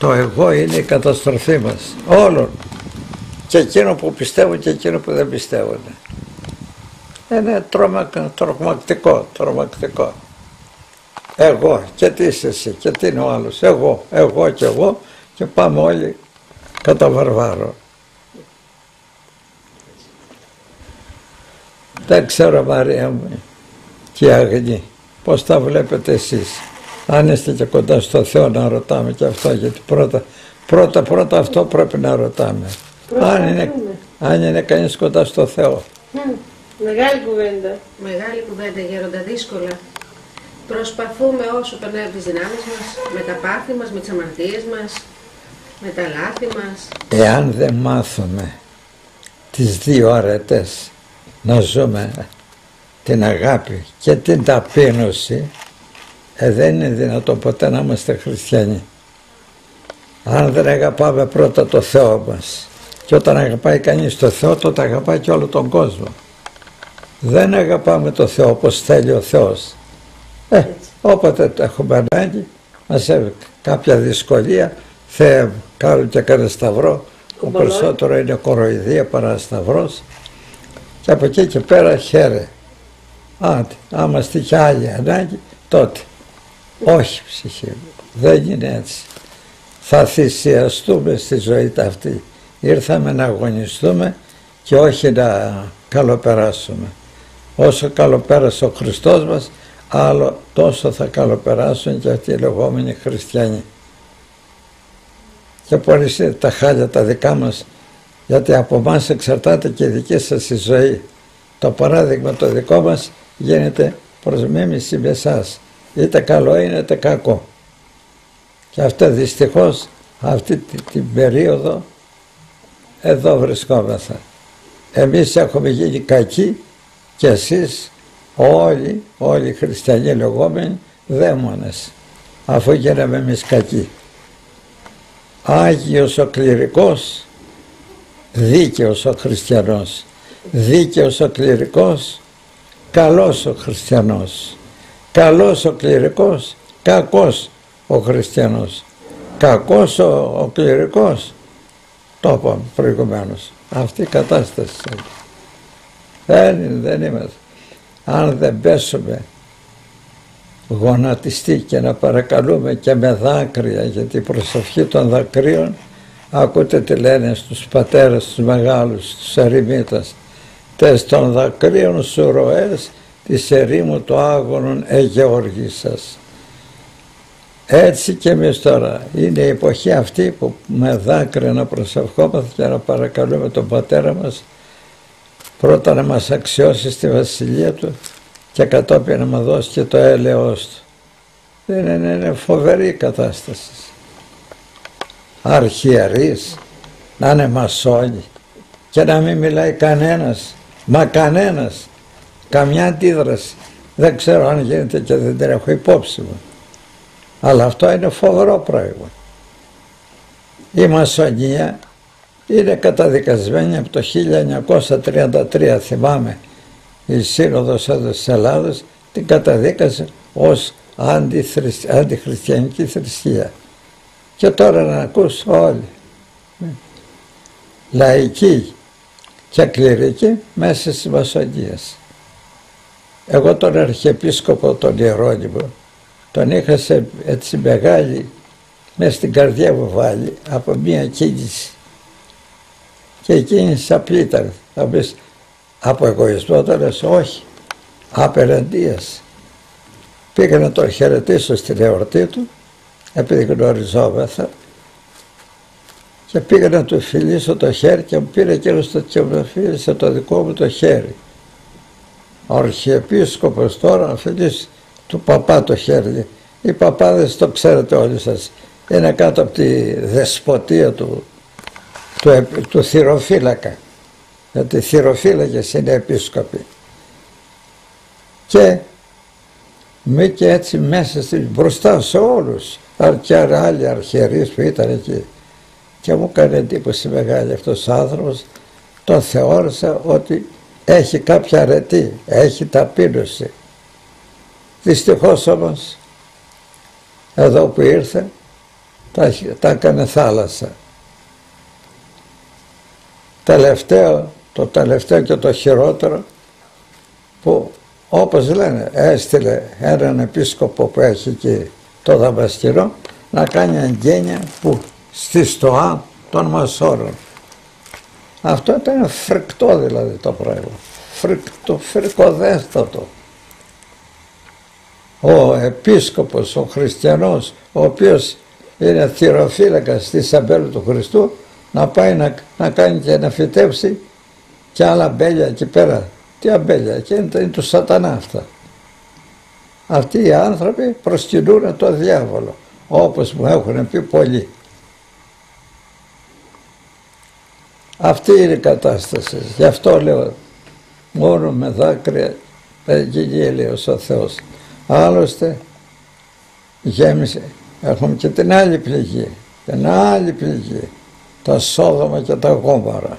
Το εγώ είναι η καταστροφή μας, όλων. Και εκείνο που πιστεύουν και εκείνο που δεν πιστεύουν. Είναι τρομακτικό. Εγώ και τι είσαι εσύ και τι είναι ο άλλος. Εγώ και πάμε όλοι κατά βαρβάρο. Δεν ξέρω, Μαρία μου και Αγνή, πώς τα βλέπετε εσείς. Αν είστε και κοντά στο Θεό να ρωτάμε και αυτό, γιατί πρώτα αυτό πρέπει να ρωτάμε. Αν είναι κανείς κοντά στο Θεό. Μεγάλη κουβέντα. Μεγάλη κουβέντα, γέροντα, δύσκολα. Προσπαθούμε όσο περνάει από τις δυνάμεις μας, με τα πάθη μας, με τις αμαρτίες μας, με τα λάθη μας. Εάν δεν μάθουμε τις δύο αρετές, να ζούμε την αγάπη και την ταπείνωση, δεν είναι δυνατόν ποτέ να είμαστε χριστιανοί. Αν δεν αγαπάμε πρώτα το Θεό μας, και όταν αγαπάει κανείς το Θεό, τότε αγαπάει και όλο τον κόσμο. Δεν αγαπάμε το Θεό όπως θέλει ο Θεός. Όποτε έχουμε ανάγκη, μας έρθει κάποια δυσκολία, Θεέ κάνουν και κανένα σταυρό, ο περισσότερο είναι κοροϊδία παρά σταυρός, και από εκεί και πέρα χαίρε. Άμα στοιχεί άλλη ανάγκη, τότε. Όχι, ψυχή μου, δεν είναι έτσι. Θα θυσιαστούμε στη ζωή αυτή. Ήρθαμε να αγωνιστούμε και όχι να καλοπεράσουμε. Όσο καλοπέρασε ο Χριστός μας, άλλο τόσο θα καλοπεράσουν και αυτοί οι λεγόμενοι χριστιανοί. Και πολύ είναι τα χάλια τα δικά μας, γιατί από εμάς εξαρτάται και η δική σας η ζωή. Το παράδειγμα το δικό μας γίνεται προς μίμηση με εσάς. Είτε καλό είναι είτε κακό. Και αυτό δυστυχώς αυτή την περίοδο εδώ βρισκόμαστε. Εμείς έχουμε γίνει κακοί και εσείς όλοι οι χριστιανοί λεγόμενοι δαίμονες, αφού γίναμε εμείς κακοί. Άγιος ο κληρικός, δίκαιος ο χριστιανός. Δίκαιος ο κληρικός, καλός ο χριστιανός. Καλός ο κληρικός, κακός ο χριστιανός. Κακός ο κληρικός, το είπαμε προηγουμένως. Αυτή η κατάσταση. Δεν είμαστε. Αν δεν πέσουμε γονατιστεί και να παρακαλούμε και με δάκρυα, γιατί η προσευχή των δακρύων, ακούτε τι λένε στους πατέρες τους μεγάλους, στους ερημίτας, τες των δακρύων σου ροές της ερήμου το άγωνον εγεωργήσας. Έτσι και εμείς τώρα είναι η εποχή αυτή που με δάκρυα να προσευχόμαστε και να παρακαλούμε τον Πατέρα μας πρώτα να μας αξιώσει στη βασιλεία του και κατόπιν να μας δώσει και το έλεος του. Είναι φοβερή η κατάσταση. Αρχιερείς, να είναι μασόνοι και να μην μιλάει κανένας, μα κανένας, καμιά αντίδραση. Δεν ξέρω αν γίνεται και δεν την έχω υπόψη μου. Αλλά αυτό είναι φοβερό πράγμα. Η μασονία είναι καταδικασμένη από το 1933, θυμάμαι, η Σύνοδος της Ελλάδος την καταδίκασε ως αντιχριστιανική θρησκεία. Και τώρα να ακούς όλοι, λαϊκοί και κληρικοί μέσα στις μασονίες. Εγώ τον Αρχιεπίσκοπο τον Ιερώνυμο τον είχα έτσι μεγάλη μέσα στην καρδιά μου βάλει από μία κίνηση. Και η κίνηση απλή ήταν. Θα πεις από εγωισμό, το λες όχι, απέναντίας. Πήγα να τον χαιρετήσω στην εορτή του, επειδή γνωριζόμεθα, και πήγα να του φιλήσω το χέρι και μου πήρε εκείνος και μου φίλησε το δικό μου το χέρι. Ο Αρχιεπίσκοπος τώρα να φιλήσει του παπά το χέρι. Οι παπάδες το ξέρετε όλοι σας, είναι κάτω από τη δεσποτεία του θυροφύλακα, γιατί θυροφύλακες είναι επίσκοποι. Και μη και έτσι μέσα μπροστά σε όλους, και άλλοι αρχιερείς που ήταν εκεί, και μου έκανε εντύπωση μεγάλη αυτός ο άνθρωπος, τον θεώρησα ότι έχει κάποια αρετή, έχει ταπείνωση. Δυστυχώς όμως εδώ που ήρθε τα έκανε θάλασσα. Το τελευταίο και το χειρότερο, που όπως λένε έστειλε έναν επίσκοπο που έχει εκεί το Δαμασκηνό να κάνει εγγένεια που στη στοά των Μασόρων. Αυτό ήταν φρικτό δηλαδή το πράγμα, φρικοδέστατο. Ο επίσκοπος, ο χριστιανός, ο οποίος είναι θυροφύλακας της αμπέλου του Χριστού, να πάει να κάνει και να φυτέψει και άλλα αμπέλια εκεί πέρα. Τι αμπέλια, και είναι του σατανά αυτά. Αυτοί οι άνθρωποι προσκυνούν το διάβολο, όπως μου έχουν πει πολλοί. Αυτή είναι η κατάσταση. Γι' αυτό λέω, μόνο με δάκρυα γελίος ο Θεός. Άλλωστε γέμισε, έχουμε και την άλλη πληγή, την άλλη πληγή, τα Σόδομα και τα Γόμορα.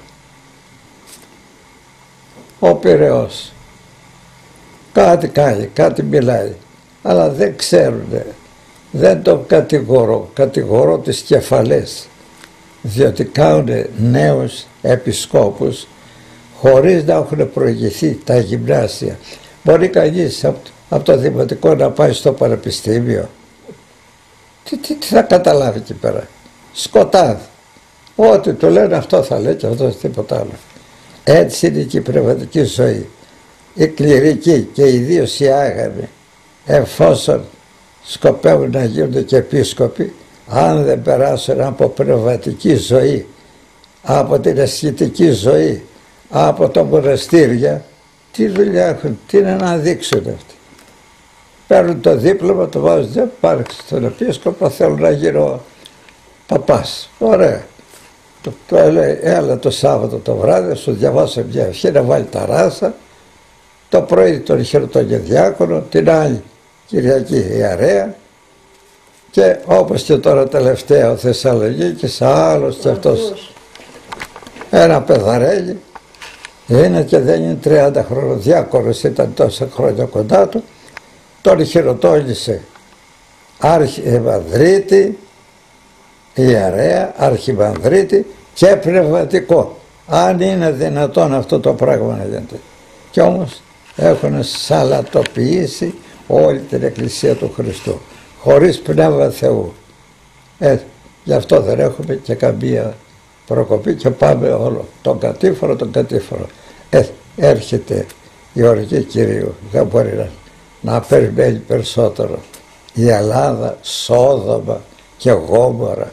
Ο Πειραιώς κάτι κάνει, κάτι μιλάει, αλλά δεν ξέρουν, δεν το κατηγορώ τις κεφαλές, διότι κάνουν νέους επισκόπους χωρίς να έχουν προηγηθεί τα γυμνάσια. Μπορεί κανείς από το δημοτικό να πάει στο πανεπιστήμιο, τι θα καταλάβει εκεί πέρα, σκοτάδι, ό,τι του λένε αυτό θα λέει και αυτό τίποτα άλλο. Έτσι είναι και η πνευματική ζωή, η κληρική και ιδίως οι άγαμοι, εφόσον σκοπεύουν να γίνονται και επίσκοποι, αν δεν περάσουν από πνευματική ζωή, από την ασχητική ζωή, από τα μοναστήρια, τι δουλειά έχουν, τι είναι να δείξουν αυτοί. Παίρνουν το δίπλωμα, το βάζουν, δεν πάρουν στον επίσκοπο, θέλουν να γίνω παπάς. Ωραία. Το λέει, έλα το Σάββατο το βράδυ, σου διαβάσω μια ευχή να βάλει τα ράσα, το πρωί τον χαιρετώ και διάκονο, την άλλη Κυριακή ιερέα, και όπως και τώρα τελευταία ο Θεσσαλονίκης, άλλος και αυτός ένα παιδαρέλι, είναι και δεν είναι 30 χρόνια, διάκονος ήταν τόσα χρόνια κοντά του, τον χειροτώνησε αρχιμανδρίτη, ιερέα, αρχιμανδρίτη και πνευματικό. Αν είναι δυνατόν αυτό το πράγμα να γίνεται. Κι όμως έχουν σαλατοποιήσει όλη την Εκκλησία του Χριστού, χωρίς πνεύμα Θεού. Γι' αυτό δεν έχουμε και καμία προκοπή και πάμε όλο τον κατήφορο. Έρχεται η οργή Κυρίου, δεν μπορεί να περιμένει περισσότερο. Η Ελλάδα, Σόδομα και Γόμορα.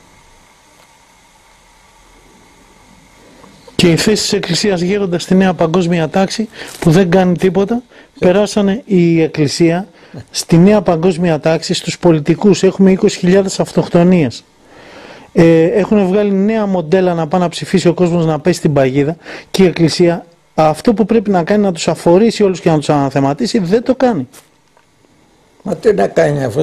Και η θέση της Εκκλησίας γέροντας στη νέα παγκόσμια τάξη που δεν κάνει τίποτα, περάσανε η Εκκλησία στη νέα παγκόσμια τάξη, στους πολιτικούς. Έχουμε 20.000 αυτοκτονίες. Έχουν βγάλει νέα μοντέλα να πάει να ψηφίσει ο κόσμος να πέσει στην παγίδα, και η Εκκλησία αυτό που πρέπει να κάνει, να τους αφορήσει όλους και να τους αναθεματίσει, δεν το κάνει. Μα τι να κάνει, αφού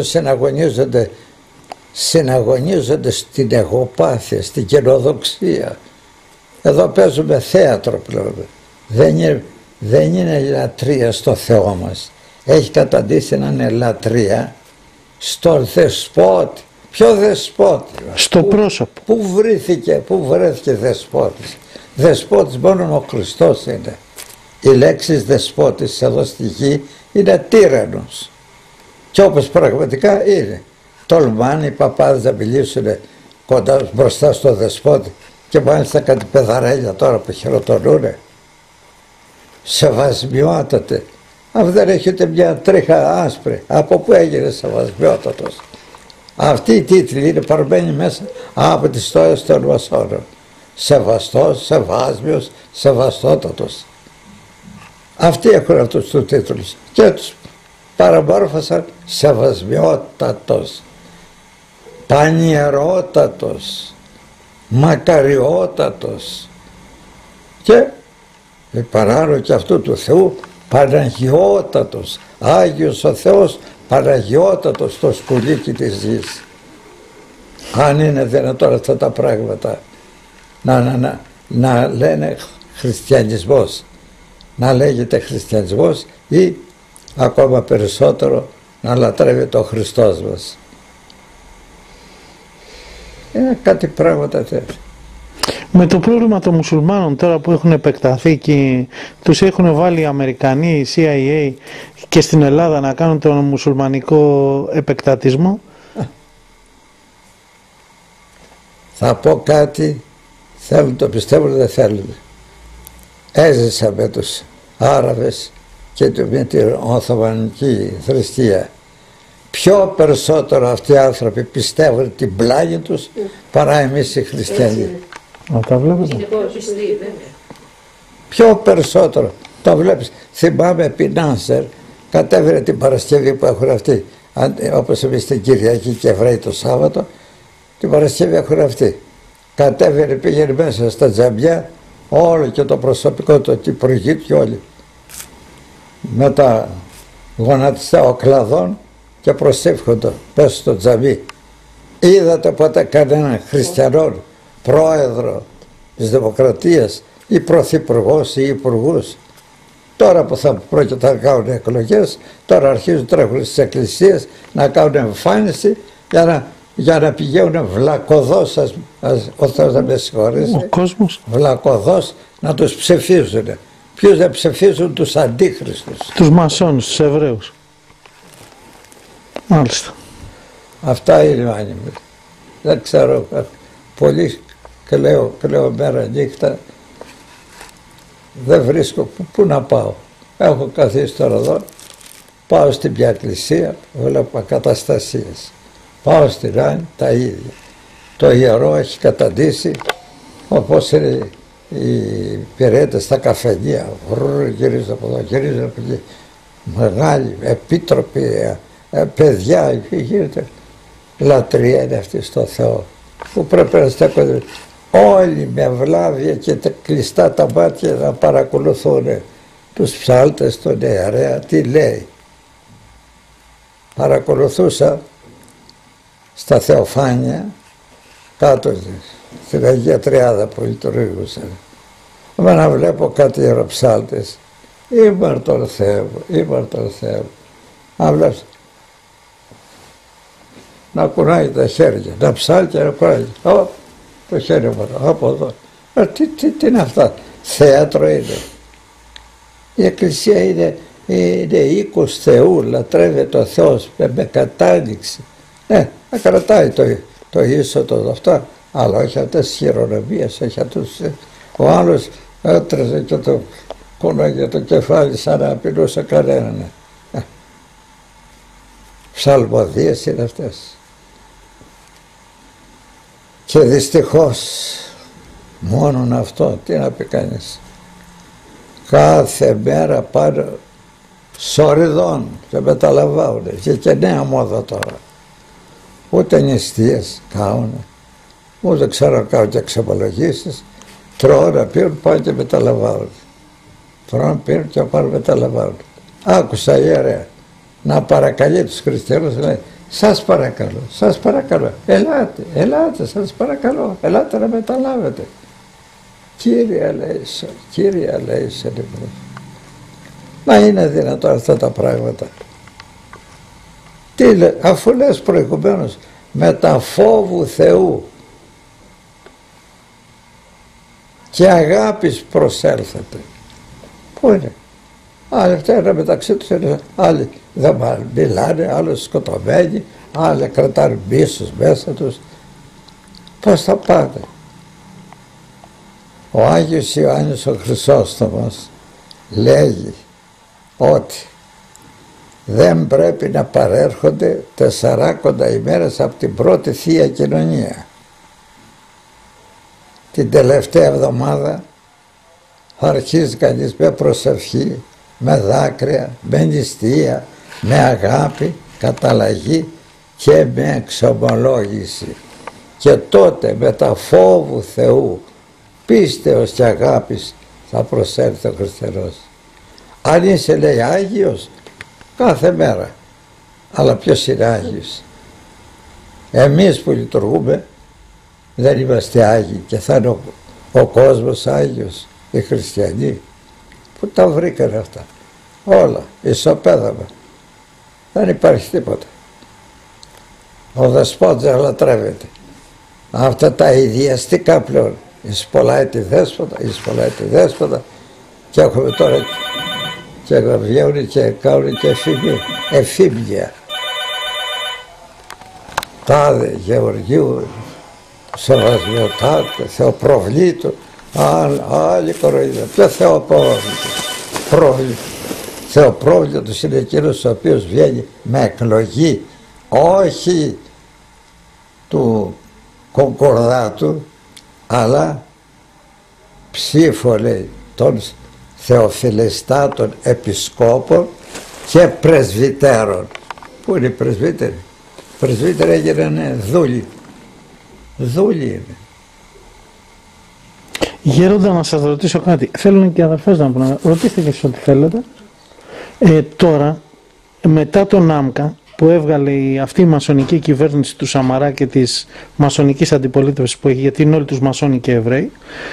συναγωνίζονται στην εγωπάθεια, στην καινοδοξία. Εδώ παίζουμε θέατρο πλέον. Δεν είναι λατρεία στο Θεό μας. Έχει καταντήσει να είναι λατρεία στον δεσπότη. Ποιο δεσπότη? Στο πρόσωπο. Πού βρέθηκε δεσπότης? Δεσπότης μόνο ο Χριστός είναι. Η λέξη δεσπότης εδώ στη γη είναι τύραννος. Και όπως πραγματικά είναι. Τολμάνε οι παπάδες να μιλήσουν κοντά μπροστά στο δεσπότη, και μάλιστα κάτι παιδαρέλια τώρα που χειροτονούνε. Σεβασμιότατε. Αν δεν έχετε μια τρίχα άσπρη, από πού έγινε σεβασμιότατος? Αυτή η τίτλη είναι παρμένη μέσα από τις στόες των Μασώνων. Σεβαστός, σεβάσμιος, σεβαστότατος. Αυτοί έχουν αυτούς τους τίτλους και τους παραμόρφωσαν σεβασμιότατος, πανιερότατος, μακαριότατος, και παράλληλο και αυτού του Θεού Παναγιώτατος, Άγιος ο Θεός, Παναγιώτατος στο σκουλίκι της γης. Αν είναι δυνατόν αυτά τα πράγματα να λένε χριστιανισμός, να λέγεται χριστιανισμός, ή ακόμα περισσότερο να λατρεύει το Χριστός μας. Είναι κάτι πράγματα τέτοια. Με το πρόβλημα των μουσουλμάνων τώρα που έχουν επεκταθεί και τους έχουν βάλει οι Αμερικανοί, η CIA και στην Ελλάδα να κάνουν τον μουσουλμανικό επεκτατισμό. Θα πω κάτι, θέλουν το πιστεύουν, δεν θέλουν. Έζησα με τους Άραβες και με την Οθωμανική θρησκεία. Πιο περισσότερο αυτοί οι άνθρωποι πιστεύουν την πλάγη τους παρά εμείς οι χριστιανοί. Τα βλέπετε. Πιο περισσότερο. Το βλέπεις. Θυμάμαι επί Νάσερ, κατέβαινε την Παρασκευή που έχουν αυτοί, όπως εμείς την Κυριακή και Εβραίοι το Σάββατο, την Παρασκευή έχουν αυτοί. Κατέβαινε, πήγαινε μέσα στα τζαμιά, όλο και το προσωπικό του, την προγή και όλοι. Με τα γονατιστά οκλαδών και προσεύχονται πέσω στο τζαμί. Είδατε ποτέ κανέναν χριστιανό πρόεδρο της Δημοκρατίας ή πρωθυπουργός ή υπουργούς? Τώρα που θα πρόκειται να κάνουν εκλογές, τώρα αρχίζουν τρέχουν στις εκκλησίες να κάνουν εμφάνιση για να πηγαίνουν βλακωδώς, ο Θεός να με συγχωρήσει, ο κόσμος, βλακωδώς να τους ψηφίζουν. Ποιους δεν ψηφίζουν? Τους αντίχριστους, τους μασόνους, τους Εβραίους. Μάλιστα. Αυτά είναι άνεμοι. Δεν ξέρω, πολύ κλαίω μέρα νύχτα, δεν βρίσκω πού να πάω. Έχω καθίσει τώρα εδώ, πάω στην μια εκκλησία, βλέπω ακαταστασίες. Πάω στην άλλη, τα ίδια. Το ιερό έχει καταντήσει, όπως είναι οι υπηρέτες στα καφενεία, γυρίζουν από εδώ, γυρίζουν από εκεί, μεγάλοι επίτροποι, παιδιά, γίνεται. Λατρεία είναι αυτή στο Θεό, που πρέπει να στέκονται όλοι με βλάβια και κλειστά τα μάτια να παρακολουθούν τους ψάλτες, τον ιερέα, τι λέει. Παρακολουθούσα στα Θεοφάνεια, κάτω στην Αγία Τριάδα που λειτουργούσαν. Να βλέπω κάτι ιεροψάλτες, ήμουν τον Θεό, αν βλέπεις, να κουνάει τα χέρια, να ψάλει και να κουνάει. Το χέρι μου, από εδώ. Τι είναι αυτά? Θέατρο είναι. Η Εκκλησία είναι οίκος Θεού, λατρεύεται ο Θεός με κατάνοιξη. Να κρατάει το ίσωτο αυτά, αλλά όχι αυτές τις χειρονομίες, όχι αυτούς. Ο άλλος έτρεζε και το κούναγε το κεφάλι σαν να απειλούσε κανέναν. Ψαλμοδίες είναι αυτές. Και δυστυχώς μόνον αυτό, τι να πει κανείς, κάθε μέρα πάνω σοριδών και μεταλαμβάνουν και νέα μόδα τώρα. Ούτε νηστείες κάνουν, ούτε ξέρω να κάνουν και εξομολογήσεις, τρώνε, πίνουν, πάνε και μεταλαμβάνουν. Τρώνε, πίνουν και πάνε μεταλαμβάνουν. Άκουσα ιερέα να παρακαλεί τους χριστιανούς, λέει, σας παρακαλώ, ελάτε, σας παρακαλώ, ελάτε να μεταλάβετε. Κύριε ελέησον, μα είναι δυνατόν αυτά τα πράγματα? Τι λέει, αφού λες προηγουμένως, με τα φόβου Θεού και αγάπης προσέλθετε. Πού είναι? Άλλοι φταίνουν μεταξύ τους, άλλοι δεν μιλάνε, άλλοι σκοτωμένοι, άλλοι κρατάνε μίσους μέσα τους. Πώς θα πάνε? Ο Άγιος Ιωάννης ο Χρυσόστομος λέγει ότι δεν πρέπει να παρέρχονται 40 ημέρες από την πρώτη Θεία Κοινωνία. Την τελευταία εβδομάδα θα αρχίζει κανείς με προσευχή, με δάκρυα, με νηστεία, με αγάπη, καταλλαγή και με εξομολόγηση. Και τότε με τα φόβου Θεού, πίστεως και αγάπης θα προσέλθει ο χριστιανός. Αν είσαι, λέει, Άγιος, κάθε μέρα. Αλλά ποιος είναι Άγιος? Εμείς που λειτουργούμε δεν είμαστε Άγιοι και θα είναι ο κόσμος Άγιος, οι χριστιανοί. Πού τα βρήκανε αυτά? Όλα, ισοπαίδαμα. Δεν υπάρχει τίποτα. Ο δεσπότης λατρεύεται. αυτά τα ιδιαστικά πλέον. Εισπολάει τη δέσποτα και έχουμε τώρα και βγαίνουν και κάνουν και εφήμια. Τάδε Γεωργίου, Σεβασμιωτάτε, Θεοπροβλήτου, άλλη κοροϊδία. Ποιο Θεοπρόβλητος είναι εκείνος ο οποίος βγαίνει με εκλογή, όχι του κονκορδάτου, αλλά ψήφο, λέει, των θεοφιλιστάτων επισκόπων και πρεσβυτέρων. Πού είναι οι πρεσβύτεροι? Πρεσβύτεροι έγιναν δούλοι. Δούλοι είναι. Γέροντα, να σας ρωτήσω κάτι. Θέλουν και οι αδερφές να πούνε. Ρωτήστε και εσείς ό,τι θέλετε. Τώρα, μετά τον ΆΜΚΑ που έβγαλε αυτή η μασονική κυβέρνηση του Σαμαρά και της μασονικής αντιπολίτευσης που έχει, γιατί είναι όλοι τους μασόνοι και Εβραίοι,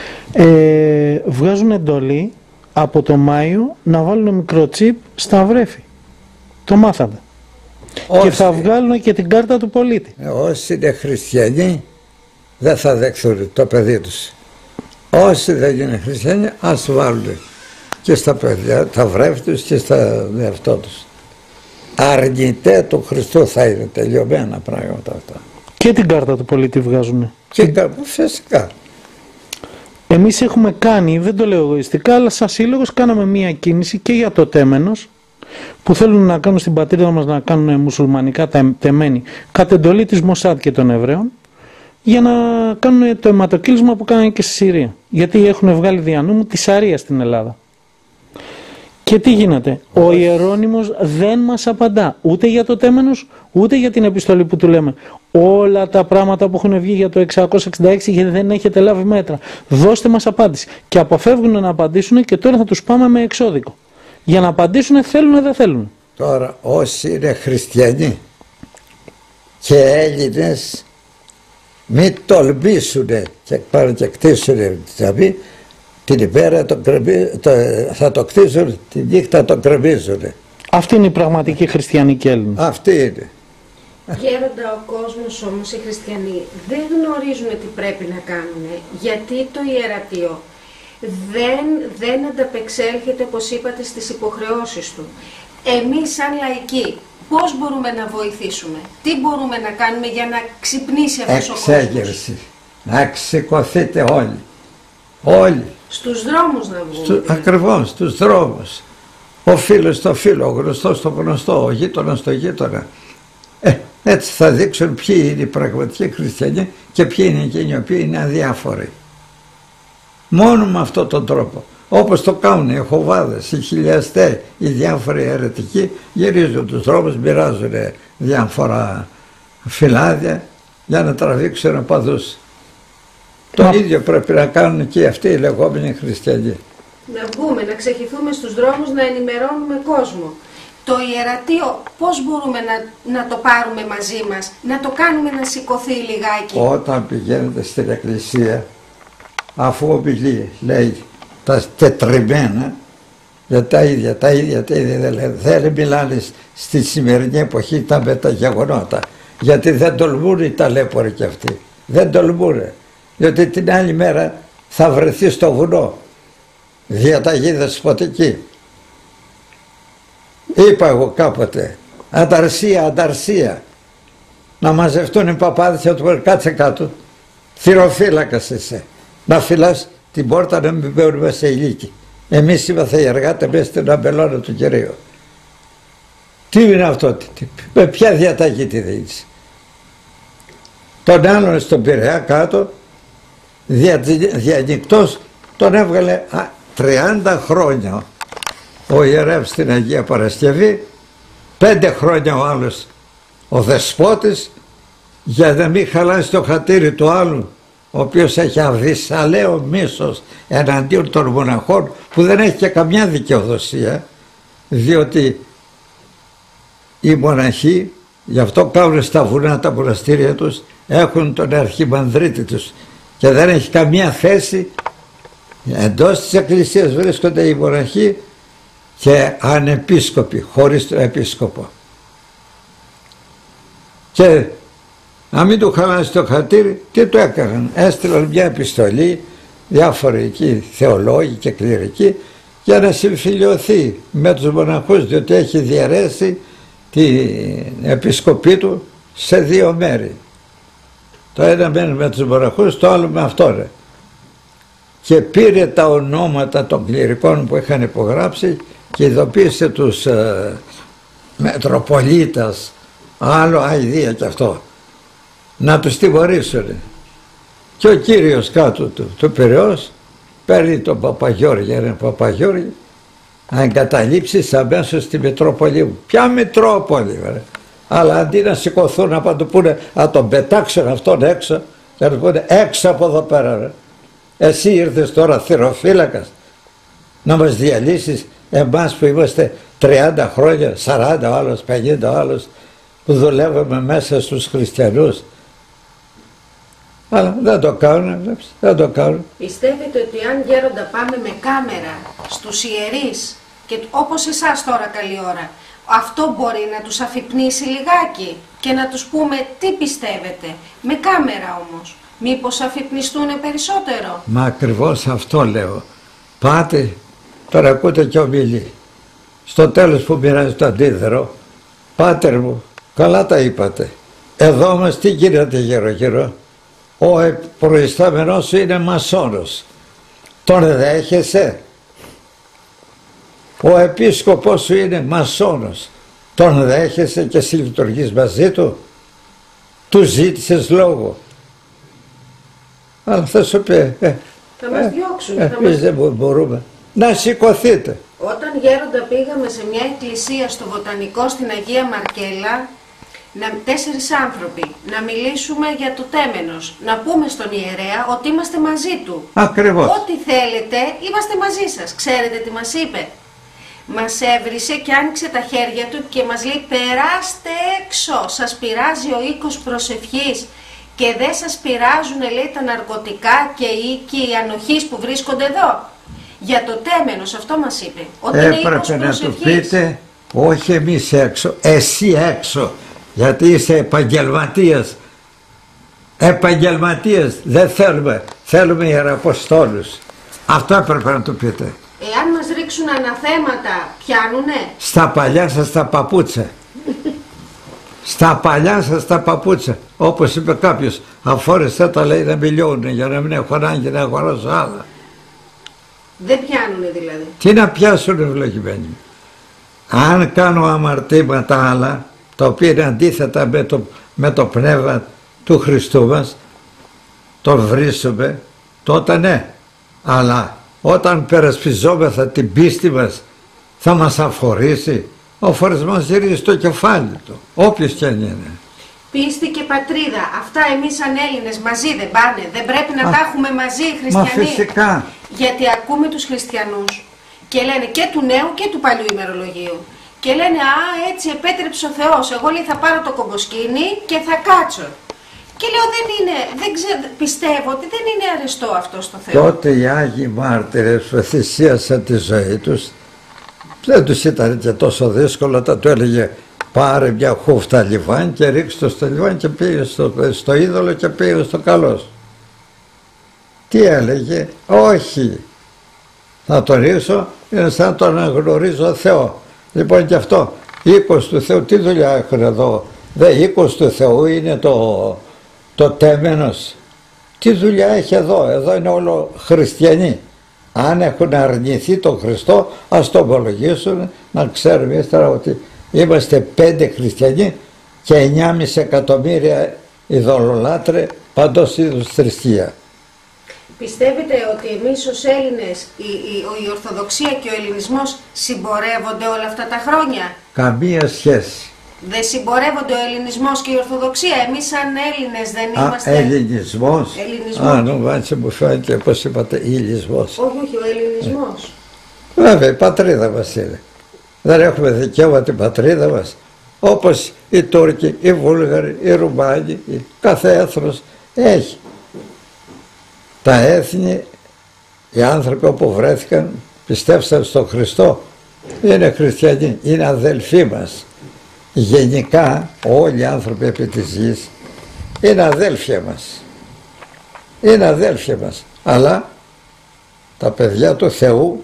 βγάζουν εντολή από το Μάιο να βάλουν μικροτσίπ στα βρέφη. Το μάθατε. Όσοι, και θα βγάλουν και την κάρτα του πολίτη. Όσοι είναι χριστιανοί δεν θα δεχθούν το παιδί τους. Όσοι δεν είναι χριστιανοί ας βάλουν και στα παιδιά, τα βρέφη τους και στα εαυτό τους. Αρνητέ του Χριστού θα είναι, τελειωμένα πράγματα αυτά. Και την κάρτα του πολίτη βγάζουν. Και φυσικά. Εμείς έχουμε κάνει, δεν το λέω εγωιστικά, αλλά σαν σύλλογος κάναμε μία κίνηση και για το τέμενος, που θέλουν να κάνουν στην πατρίδα μας να κάνουν μουσουλμανικά τεμένοι κατ' εντολή της Μοσάτ και των Εβραίων, για να κάνουν το αιματοκύλισμα που κάνανε και στη Συρία. Γιατί έχουν βγάλει δια νου τη Σαρία στην Ελλάδα. Και τι γίνεται? Ο Ιερώνυμος δεν μας απαντά ούτε για το τέμενος, ούτε για την επιστολή που του λέμε. Όλα τα πράγματα που έχουν βγει για το 666 γιατί δεν έχετε λάβει μέτρα. Δώστε μας απάντηση. Και αποφεύγουν να απαντήσουν και τώρα θα τους πάμε με εξώδικο. Για να απαντήσουν θέλουν δεν θέλουν. Τώρα όσοι είναι χριστιανοί και Έλληνες μην τολμήσουν και πάρουν και κτίσουν την ημέρα θα το κτίσουν, τη νύχτα το κρεμίζουν. Αυτή είναι η πραγματική χριστιανική Έλληνα. Αυτή είναι. Γέροντα, ο κόσμος όμως, οι χριστιανοί δεν γνωρίζουν τι πρέπει να κάνουν, γιατί το ιερατείο δεν ανταπεξέρχεται, όπως είπατε, στις υποχρεώσεις του. Εμείς σαν λαϊκοί πώς μπορούμε να βοηθήσουμε, τι μπορούμε να κάνουμε για να ξυπνήσει αυτός ο κόσμος? Εξέγερση, να σηκωθείτε όλοι. Όλοι. Στους δρόμους να βγούμε. Ακριβώς, στους δρόμους. Ο φίλος στο φίλο, ο γνωστός στο γνωστό, ο γείτονας στο γείτονα. Έτσι θα δείξουν ποιοι είναι οι πραγματικοί χριστιανοί και ποιοι είναι εκείνοι οι οποίοι είναι αδιάφοροι. Μόνο με αυτόν τον τρόπο. Όπως το κάνουν οι Χοβάδες, οι χιλιαστές, οι διάφοροι αιρετικοί, γυρίζουν τους δρόμους, μοιράζουν διάφορα φυλάδια για να τραβήξουν οπαδούς. Το ίδιο πρέπει να κάνουν και αυτοί οι λεγόμενοι χριστιανοί. Να βγούμε, να ξεχυθούμε στους δρόμους, να ενημερώνουμε κόσμο. Το ιερατείο πώς μπορούμε να το πάρουμε μαζί μας, να το κάνουμε να σηκωθεί λιγάκι? Όταν πηγαίνετε στην εκκλησία, αφού ομιλεί, λέει τα τετριμμένα, για τα ίδια, δεν μιλάνε στη σημερινή εποχή τα μεταγεγονότα, γιατί δεν τολμούν οι ταλέποροι κι αυτοί, δεν τολμούν, διότι την άλλη μέρα θα βρεθεί στο βουνό, διαταγή δεσποτική. Είπα εγώ κάποτε, ανταρσία, να μαζευτούν οι παπάδες και να του πούνε κάτσε κάτω, θυροφύλακας είσαι, να φυλάς την πόρτα να μην μπαίνουν μέσα σε ηλίκη. Εμείς είμαστε οι εργάτες μέσα στην αμπελώνα του Κυρίου. Τι είναι αυτό, με ποια διαταγή τη δίνεις? Τον άλλον στον Πειραιά κάτω, διανυκτός, τον έβγαλε 30 χρόνια ο ιερεύς στην Αγία Παρασκευή, 5 χρόνια ο άλλος ο δεσπότης, για να μην χαλάσει το χατήρι του άλλου, ο οποίος έχει αβυσαλαίο μίσος εναντίον των μοναχών, που δεν έχει και καμιά δικαιοδοσία, διότι οι μοναχοί, γι' αυτό κάνουν στα βουνά τα μοναστήρια τους, έχουν τον αρχιμανδρίτη τους και δεν έχει καμία θέση. Εντός της εκκλησίας βρίσκονται οι μοναχοί και ανεπίσκοποι, χωρίς τον επίσκοπο. Και Να μην του χαλάσει το χατήρι, τι του έκαναν? Έστειλαν μια επιστολή, διάφοροι εκεί θεολόγοι και κληρικοί, για να συμφιλιωθεί με τους μοναχούς, διότι έχει διαιρέσει την επισκοπή του σε δύο μέρη. Το ένα μένει με τους μοναχούς, το άλλο με αυτόν. Και πήρε τα ονόματα των κληρικών που είχαν υπογράψει και ειδοποίησε τους Μετροπολίτας, άλλο αηδία κι αυτό, να τους τιμωρήσουν. Και ο κύριος κάτω του Πειραιώς παίρνει τον Παπαγιώργη, έναν Παπαγιώργη, να εγκαταλείψει αμέσως στη Μητρόπολη μου. Ποια Μητρόπολη, βέβαια. Αλλά αντί να σηκωθούν να του πούνε, να τον πετάξουν αυτόν έξω, και να του πούνε έξω από εδώ πέρα. Ρε. Εσύ ήρθες τώρα θηροφύλακας να μας διαλύσεις εμάς που είμαστε 30 χρόνια, 40 ο άλλος, 50 ο άλλος, που δουλεύουμε μέσα στους χριστιανούς. Αλλά δεν το κάνουν, δεν το κάνουν. Πιστεύετε ότι αν γέροντα πάμε με κάμερα στους ιερείς και όπως εσάς τώρα καλή ώρα, αυτό μπορεί να τους αφυπνήσει λιγάκι και να τους πούμε τι πιστεύετε, με κάμερα όμως, μήπως αφυπνιστούν περισσότερο? Μα ακριβώς αυτό λέω. Πάτε, τώρα ακούτε και ομιλεί. Στο τέλος που μοιράζει το αντίδωρο, πάτερ μου, καλά τα είπατε. Εδώ μας τι γίνεται γύρω-γύρω? Ο προϊστάμενός σου είναι μασόνος. Τον δέχεσαι? Ο επίσκοπος σου είναι μασόνος. Τον δέχεσαι και εσύ λειτουργείς μαζί του? Του ζήτησες λόγο? Αλλά θα σου πει, θα μας διώξουν. Εμείς δεν μπορούμε. Να σηκωθείτε. Όταν γέροντα πήγαμε σε μια εκκλησία στο Βοτανικό στην Αγία Μαρκέλα, 4 άνθρωποι, να μιλήσουμε για το τέμενος, να πούμε στον ιερέα ότι είμαστε μαζί του. Ακριβώς. Ό,τι θέλετε, είμαστε μαζί σας. Ξέρετε τι μας είπε? Μας έβρισε και άνοιξε τα χέρια του και μας λέει, περάστε έξω, σας πειράζει ο οίκος προσευχής και δεν σας πειράζουν, λέει, τα ναρκωτικά και οι οίκοι ανοχής που βρίσκονται εδώ? Για το τέμενος αυτό μας είπε. Ότι έπρεπε να του πείτε, όχι εμείς έξω, εσύ έξω, γιατί είσαι επαγγελματίας. Επαγγελματίας δεν θέλουμε, θέλουμε ιεραποστόλους. Αυτό έπρεπε να του πείτε. Εάν μας ρίξουν αναθέματα, πιάνουνε? Στα παλιά σας τα παπούτσα. Στα παλιά σας τα παπούτσα. Όπως είπε κάποιος, αφόρεστε τα, λέει, να μιλιώνουν για να μην έχω ανάγκη να αγοράσω άλλα. Δεν πιάνουνε δηλαδή? Τι να πιάσουν, ευλογημένοι? Αν κάνω αμαρτήματα άλλα, τα οποία είναι αντίθετα με το πνεύμα του Χριστού μας, τον βρίσουμε, τότε ναι. Αλλά όταν περασπιζόμεθα την πίστη μας, θα μας αφορήσει? Ο φορεσμός γυρίζει στο κεφάλι του, όποιος και αν είναι. Πίστη και πατρίδα, αυτά εμείς σαν Έλληνες μαζί δεν πάνε? Δεν πρέπει να τα έχουμε μαζί οι χριστιανοί? Μα φυσικά. Γιατί ακούμε τους χριστιανούς και λένε και του νέου και του παλιού ημερολογίου και λένε, α, έτσι επέτρεψε ο Θεός, εγώ, λέει, θα πάρω το κομποσκίνι και θα κάτσω. Και λέω, δεν είναι, πιστεύω ότι δεν είναι αρεστό αυτό στο Θεό. Τότε οι Άγιοι Μάρτυρες που θυσίασαν τη ζωή τους, δεν τους ήταν και τόσο δύσκολο, όταν του έλεγε πάρε μια χούφτα λιβάνι και ρίξε το στο λιβάνι και πήγε στο είδωλο και πήγε στο καλός. Τι έλεγε? Όχι, θα το ρίξω, είναι σαν να τον αναγνωρίζω Θεό. Λοιπόν και αυτό, οίκος του Θεού, τι δουλειά έχουν εδώ? Δεν, οίκος του Θεού είναι το τέμενος. Τι δουλειά έχει εδώ? Εδώ είναι όλο χριστιανοί. Αν έχουν αρνηθεί τον Χριστό, ας το ομολογήσουν, να ξέρουμε ύστερα ότι είμαστε 5 χριστιανοί και 9,5 εκατομμύρια ειδωλολάτρε παντός είδους θρησκεία. Πιστεύετε ότι εμείς ως Έλληνες, η Ορθοδοξία και ο Ελληνισμός συμπορεύονται όλα αυτά τα χρόνια? Καμία σχέση. Δεν συμπορεύονται ο Ελληνισμός και η Ορθοδοξία? Εμείς σαν Έλληνες δεν είμαστε? Ελληνισμός. Α, νομβάτσε μου φαίνεται, πώς είπατε, ηλισμός. Όχι, ο ελληνισμός. Βέβαια, η πατρίδα μας είναι. Δεν έχουμε δικαίωμα την πατρίδα μας? Όπως οι Τούρκοι, οι Βούλγαροι, οι Ρουμάνοι, κάθε έθνος έχει. Τα έθνη, οι άνθρωποι όπου βρέθηκαν, πιστεύσαν στον Χριστό, είναι χριστιανοί, είναι αδελφοί μας. Γενικά όλοι οι άνθρωποι επί της γης είναι αδέλφια μας. Είναι αδέλφια μας. Αλλά τα παιδιά του Θεού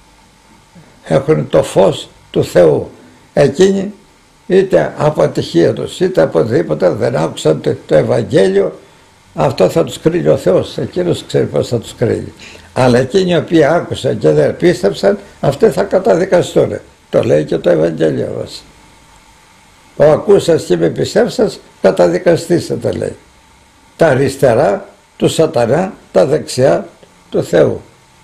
έχουν το φως του Θεού. Εκείνοι είτε από ατυχία τους είτε από οτιδήποτε δεν άκουσαν το Ευαγγέλιο, αυτό θα τους κρίνει ο Θεός. Εκείνος ξέρει πώς θα τους κρίνει. Αλλά εκείνοι οι οποίοι άκουσαν και δεν πίστεψαν, αυτοί θα καταδικαστούν. Το λέει και το Ευαγγέλιο μας. Ο ακούσας και με πιστεύσας καταδικαστήσετε, λέει. Τα αριστερά του σατανά, τα δεξιά του Θεού.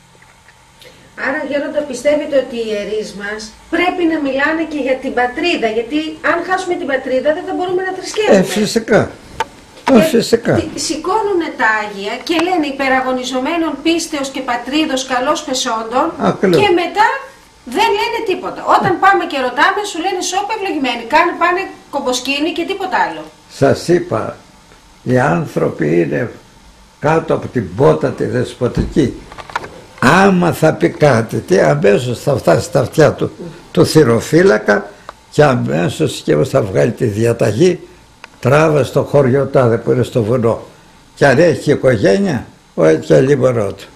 Άρα, Γέροντα, πιστεύετε ότι οι ιερείς μας πρέπει να μιλάνε και για την πατρίδα, γιατί αν χάσουμε την πατρίδα δεν θα μπορούμε να θρησκεύουμε. Φυσικά. Φυσικά. Σηκώνουν τα Άγια και λένε υπεραγωνιζομένων πίστεως και πατρίδος καλώς πεσόντων. Ακριβώς. Και μετά δεν λένε τίποτα. Όταν πάμε και ρωτάμε σου λένε σώπα ευλογημένοι, πάνε κομποσκίνη και τίποτα άλλο. Σας είπα, οι άνθρωποι είναι κάτω από την πότα τη δεσποτική. Άμα θα πει κάτι, τι αμέσως θα φτάσει στα αυτιά του θυροφύλακα και αμέσως και θα βγάλει τη διαταγή, τράβα στο χωριό τάδε που είναι στο βουνό. Και αν έχει οικογένεια, ο λίμωνό του.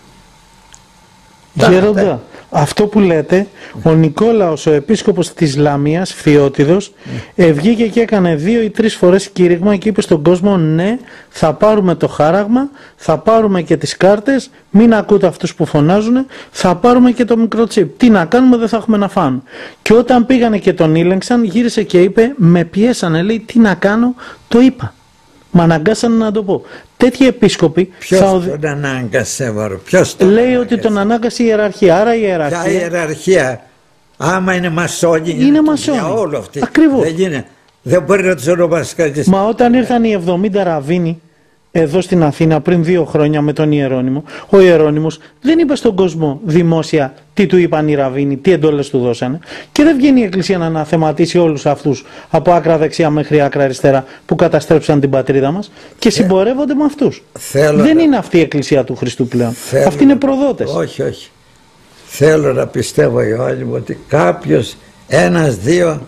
Γέροντα, αυτό που λέτε, ο Νικόλαος, ο επίσκοπος της Λαμίας, Φθιώτιδος, βγήκε και έκανε 2 ή 3 φορές κήρυγμα και είπε στον κόσμο, ναι, θα πάρουμε το χάραγμα, θα πάρουμε και τις κάρτες, μην ακούτε αυτούς που φωνάζουν, θα πάρουμε και το μικροτσίπ. Τι να κάνουμε, δεν θα έχουμε να φάμε. Και όταν πήγανε και τον ήλεγξαν, γύρισε και είπε, με πιέσανε, λέει, τι να κάνω, το είπα. Μ' αναγκάσανε να το πω. Τέτοιοι επίσκοποι. Ποιος τον ανάγκασε, μωρό, ποιος τον λέει ανάγκασε? ότι τον ανάγκασε η ιεραρχία. Άρα η ιεραρχία. Ποια ιεραρχία? Άμα είναι μασόνοι, είναι μασόνοι. Για όλο αυτοί. Ακριβώς. Δεν μπορεί να τους ονομάσει κανείς. Μα όταν ήρθαν οι 70 ραβίνοι εδώ στην Αθήνα πριν 2 χρόνια με τον Ιερώνυμο, ο Ιερώνυμος δεν είπε στον κόσμο δημόσια τι του είπαν οι ραβίνοι, τι εντόλες του δώσανε, και δεν βγαίνει η Εκκλησία να αναθεματίσει όλους αυτούς από άκρα δεξιά μέχρι άκρα αριστερά που καταστρέψαν την πατρίδα μας και συμπορεύονται με αυτούς. Δεν είναι αυτή η Εκκλησία του Χριστού πλέον. Αυτοί είναι προδότες. Όχι, όχι. Θέλω να πιστεύω, Ιωάννη μου, ότι κάποιος, ένας, δύο,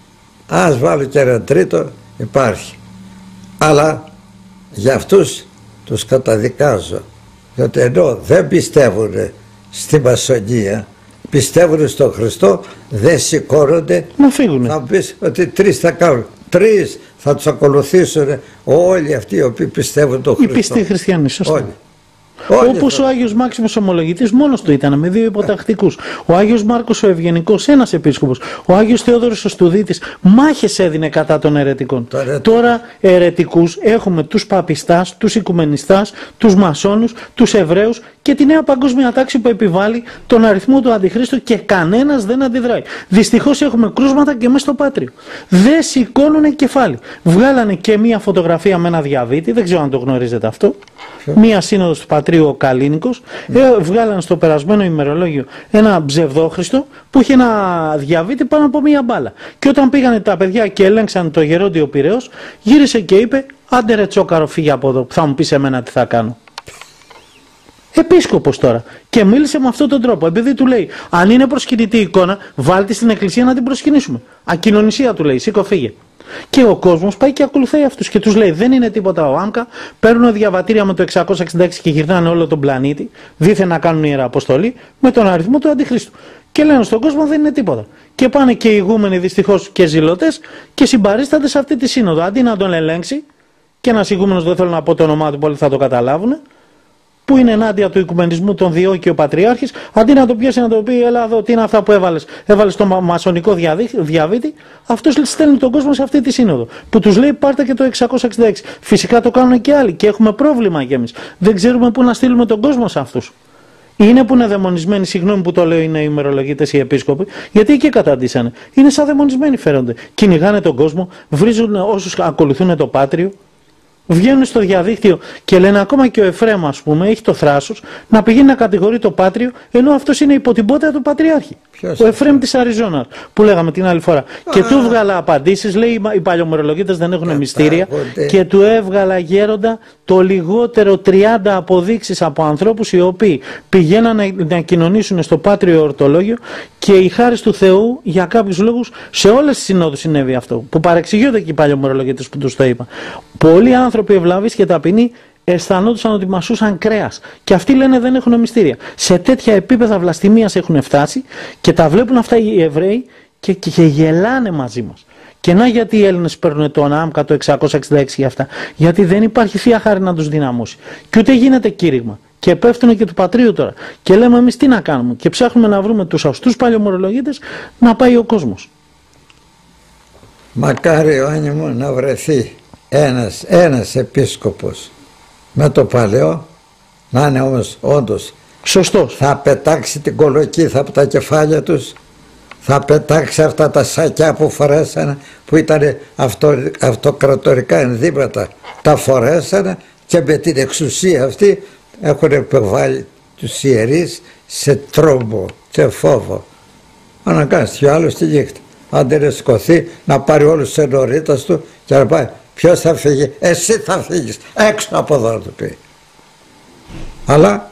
ας βάλω και ένα τρίτο, υπάρχει. Αλλά για αυτούς τους καταδικάζω, διότι ενώ δεν πιστεύουν στη μασονία, πιστεύουν στον Χριστό, δεν σηκώνονται να φύγουν. Θα πεις ότι 3 θα κάνουν, 3 θα τους ακολουθήσουν όλοι αυτοί οι οποίοι πιστεύουν τον Χριστό. Οι πιστοί χριστιανοί, σωστά. Όλοι. Όπως ο Άγιος Μάξιμος Ομολογητής μόνος του ήταν με 2 υποτακτικούς. Ο Άγιος Μάρκος ο Ευγενικός, ένας επίσκοπος. Ο Άγιος Θεόδωρος ο Στουδίτης μάχες έδινε κατά των αιρετικών. Τώρα αιρετικούς έχουμε τους παπιστάς, τους οικουμενιστάς, τους μασόνους, τους Εβραίους και τη νέα παγκόσμια τάξη που επιβάλλει τον αριθμό του Αντιχρίστου και κανένας δεν αντιδράει. Δυστυχώς έχουμε κρούσματα και μέσα στο Πάτριο. Δεν σηκώνουν κεφάλι. Βγάλανε και μία φωτογραφία με ένα διαβήτη, δεν ξέρω αν το γνωρίζετε αυτό. Μία σύνοδος του Πατρίου ο Καλίνικος, βγάλανε στο περασμένο ημερολόγιο ένα ψευδόχριστο που είχε ένα διαβήτη πάνω από μία μπάλα. Και όταν πήγανε τα παιδιά και έλεγξαν το γερόντιο Πειραιώς, γύρισε και είπε, άντε ρε τσόκαρο, φύγε από εδώ, θα μου πεις εμένα τι θα κάνω. Επίσκοπος τώρα. Και μίλησε με αυτόν τον τρόπο. Επειδή του λέει, αν είναι προσκυνητή εικόνα, βάλτε στην εκκλησία να την προσκυνήσουμε. Ακοινωνισία του λέει, σήκω φύγε. Και ο κόσμος πάει και ακολουθάει αυτούς και τους λέει, δεν είναι τίποτα ο ΆΜΚΑ. Παίρνουν διαβατήρια με το 666 και γυρνάνε όλο τον πλανήτη, δήθεν να κάνουν ιεραποστολή με τον αριθμό του Αντιχρίστου. Και λένε στον κόσμο δεν είναι τίποτα. Και πάνε και οι ηγούμενοι δυστυχώς και ζηλωτές και συμπαρίστανται σε αυτή τη σύνοδο. Αντί να τον ελέγξει, και ένας ηγούμενος, δεν θέλω να πω το όνομά του, πολλοί θα το καταλάβουν, που είναι ενάντια του οικουμενισμού, τον διώκει ο Πατριάρχης, αντί να το πιέσει να το πει, έλα εδώ, τι είναι αυτά που έβαλες, έβαλες το μασονικό διαβήτη, αυτός στέλνει τον κόσμο σε αυτή τη σύνοδο, που τους λέει πάρτε και το 666. Φυσικά το κάνουν και άλλοι και έχουμε πρόβλημα κι εμείς. Δεν ξέρουμε πού να στείλουμε τον κόσμο σε αυτούς. Είναι που είναι δαιμονισμένοι, συγγνώμη που το λέω, είναι οι ημερολογίτες, οι επίσκοποι, γιατί εκεί καταντήσανε. Είναι σαν δαιμονισμένοι φέρονται. Κυνηγάνε τον κόσμο, βρίζουν όσους ακολουθούν το Πάτριο. Βγαίνουν στο διαδίκτυο και λένε ακόμα και ο Εφραίμ, ας πούμε, έχει το θράσος να πηγαίνει να κατηγορεί το Πάτριο, ενώ αυτός είναι υπό την πότα του Πατριάρχη. Ο Εφραίμ της Αριζόνας, που λέγαμε την άλλη φορά. Και του έβγαλα απαντήσεις, λέει οι παλιωμερολογίτες δεν έχουν μυστήρια, και του έβγαλα, Γέροντα, το λιγότερο 30 αποδείξεις από ανθρώπους οι οποίοι πηγαίναν να κοινωνήσουν στο Πάτριο Ορτολόγιο και η χάρις του Θεού για κάποιους λόγους σε όλες τις συνόδους συνέβη αυτό. Που παρεξηγούνται και οι παλιωμερολογίτες που τους το είπα. Πολλοί άνθρωποι ευλαβείς και ταπεινοί αισθανόντουσαν ότι μασούσαν κρέας. Και αυτοί λένε δεν έχουν μυστήρια. Σε τέτοια επίπεδα βλαστημίας έχουν φτάσει και τα βλέπουν αυτά οι Εβραίοι και γελάνε μαζί μας. Και να γιατί οι Έλληνες παίρνουν τον ΆΜΚΑ το 666 για αυτά. Γιατί δεν υπάρχει Θεία Χάρη να τους δυναμώσει. Και ούτε γίνεται κήρυγμα. Και πέφτουν και του Πατρίου τώρα. Και λέμε εμείς τι να κάνουμε. Και ψάχνουμε να βρούμε τους αυστούς παλιωμερολογίτες να πάει ο κόσμος. Μακάρι Ιωάννη μου να βρεθεί ένας επίσκοπος με το παλαιό, να είναι όμως όντως σωστός. Θα πετάξει την κολοκύθα από τα κεφάλια τους, θα πετάξει αυτά τα σακιά που φορέσανε, που ήταν αυτοκρατορικά ενδύματα, τα φορέσανε και με την εξουσία αυτή έχουν επιβάλει τους ιερείς σε τρόμο, σε φόβο. Αναγκάστηκε ο άλλος τη νύχτα. Αν δεν σηκωθεί να πάρει όλους τους ενορίτας του και να πάει. Ποιος θα φύγει? Εσύ θα φύγεις έξω από εδώ, του πει. Αλλά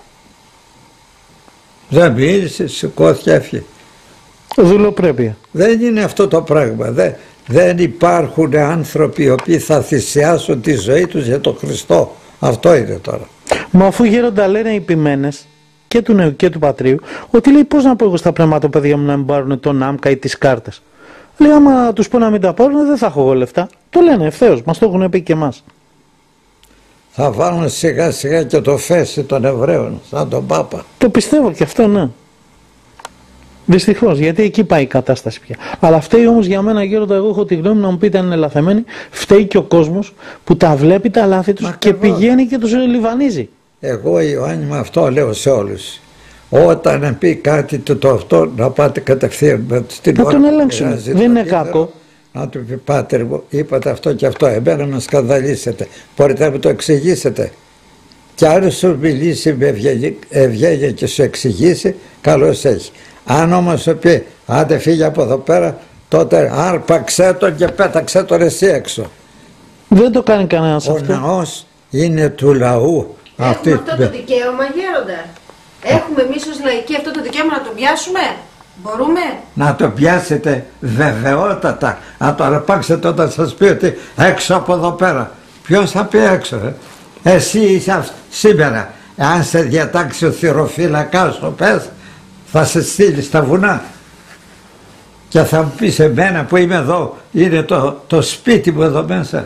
δεν μίλησε, σηκώθηκε, έφυγε. Δουλοπρέπεια. Δεν είναι αυτό το πράγμα. Δεν υπάρχουν άνθρωποι οι οποίοι θα θυσιάσουν τη ζωή τους για τον Χριστό. Αυτό είναι τώρα. Μα αφού γέροντα λένε οι ποιμένες και του Νέου και του Πατρίου, ότι λέει πώς να πω εγώ στα πνευματοπαίδια μου να μην πάρουν τον ΆΜΚΑ ή τις κάρτες. Λέει άμα τους πω να μην τα πάρουν δεν θα έχω εγώ λεφτά. Το λένε ευθέως, μας το έχουν πει και εμάς. Θα βάλουν σιγά σιγά και το φέση των Εβραίων σαν τον Πάπα. Το πιστεύω και αυτό, ναι. Δυστυχώς, γιατί εκεί πάει η κατάσταση πια. Αλλά φταίει όμως για μένα, γέροντα, εγώ έχω τη γνώμη να μου πείτε αν είναι λαθεμένοι, φταίει και ο κόσμος που τα βλέπει τα λάθη τους και πηγαίνει και τους λιβανίζει. Εγώ Ιωάννη με αυτό λέω σε όλους. Όταν πει κάτι το αυτό να πάτε κατευθείαν στην ώρα. Να τον ελέγξουμε, δεν είναι κακό. Να του πει πάτερ μου, είπατε αυτό και αυτό, εμένα να σκανδαλίσετε, μπορείτε να μου το εξηγήσετε. Κι αν σου μιλήσει με ευγένεια και σου εξηγήσει, καλώς έχει. Αν όμως σου πει άντε φύγε από εδώ πέρα, τότε άρπαξέ τον και πέταξέ τον εσύ έξω. Δεν το κάνει κανένας αυτό. Ο ναός είναι του λαού. Έχουμε αυτό το δικαίωμα, γέροντα? Έχουμε εμείς ως λαϊκοί αυτό το δικαίωμα να το πιάσουμε? Μπορούμε? Να το πιάσετε βεβαιότατα. Να το αρπάξετε όταν σας πει ότι έξω από εδώ πέρα. Ποιος θα πει έξω? Εσύ είσαι σήμερα. Αν σε διατάξει ο θυροφύλακας ο πες, θα σε στείλει στα βουνά. Και θα μου πεις εμένα που είμαι εδώ, είναι το σπίτι μου εδώ μέσα.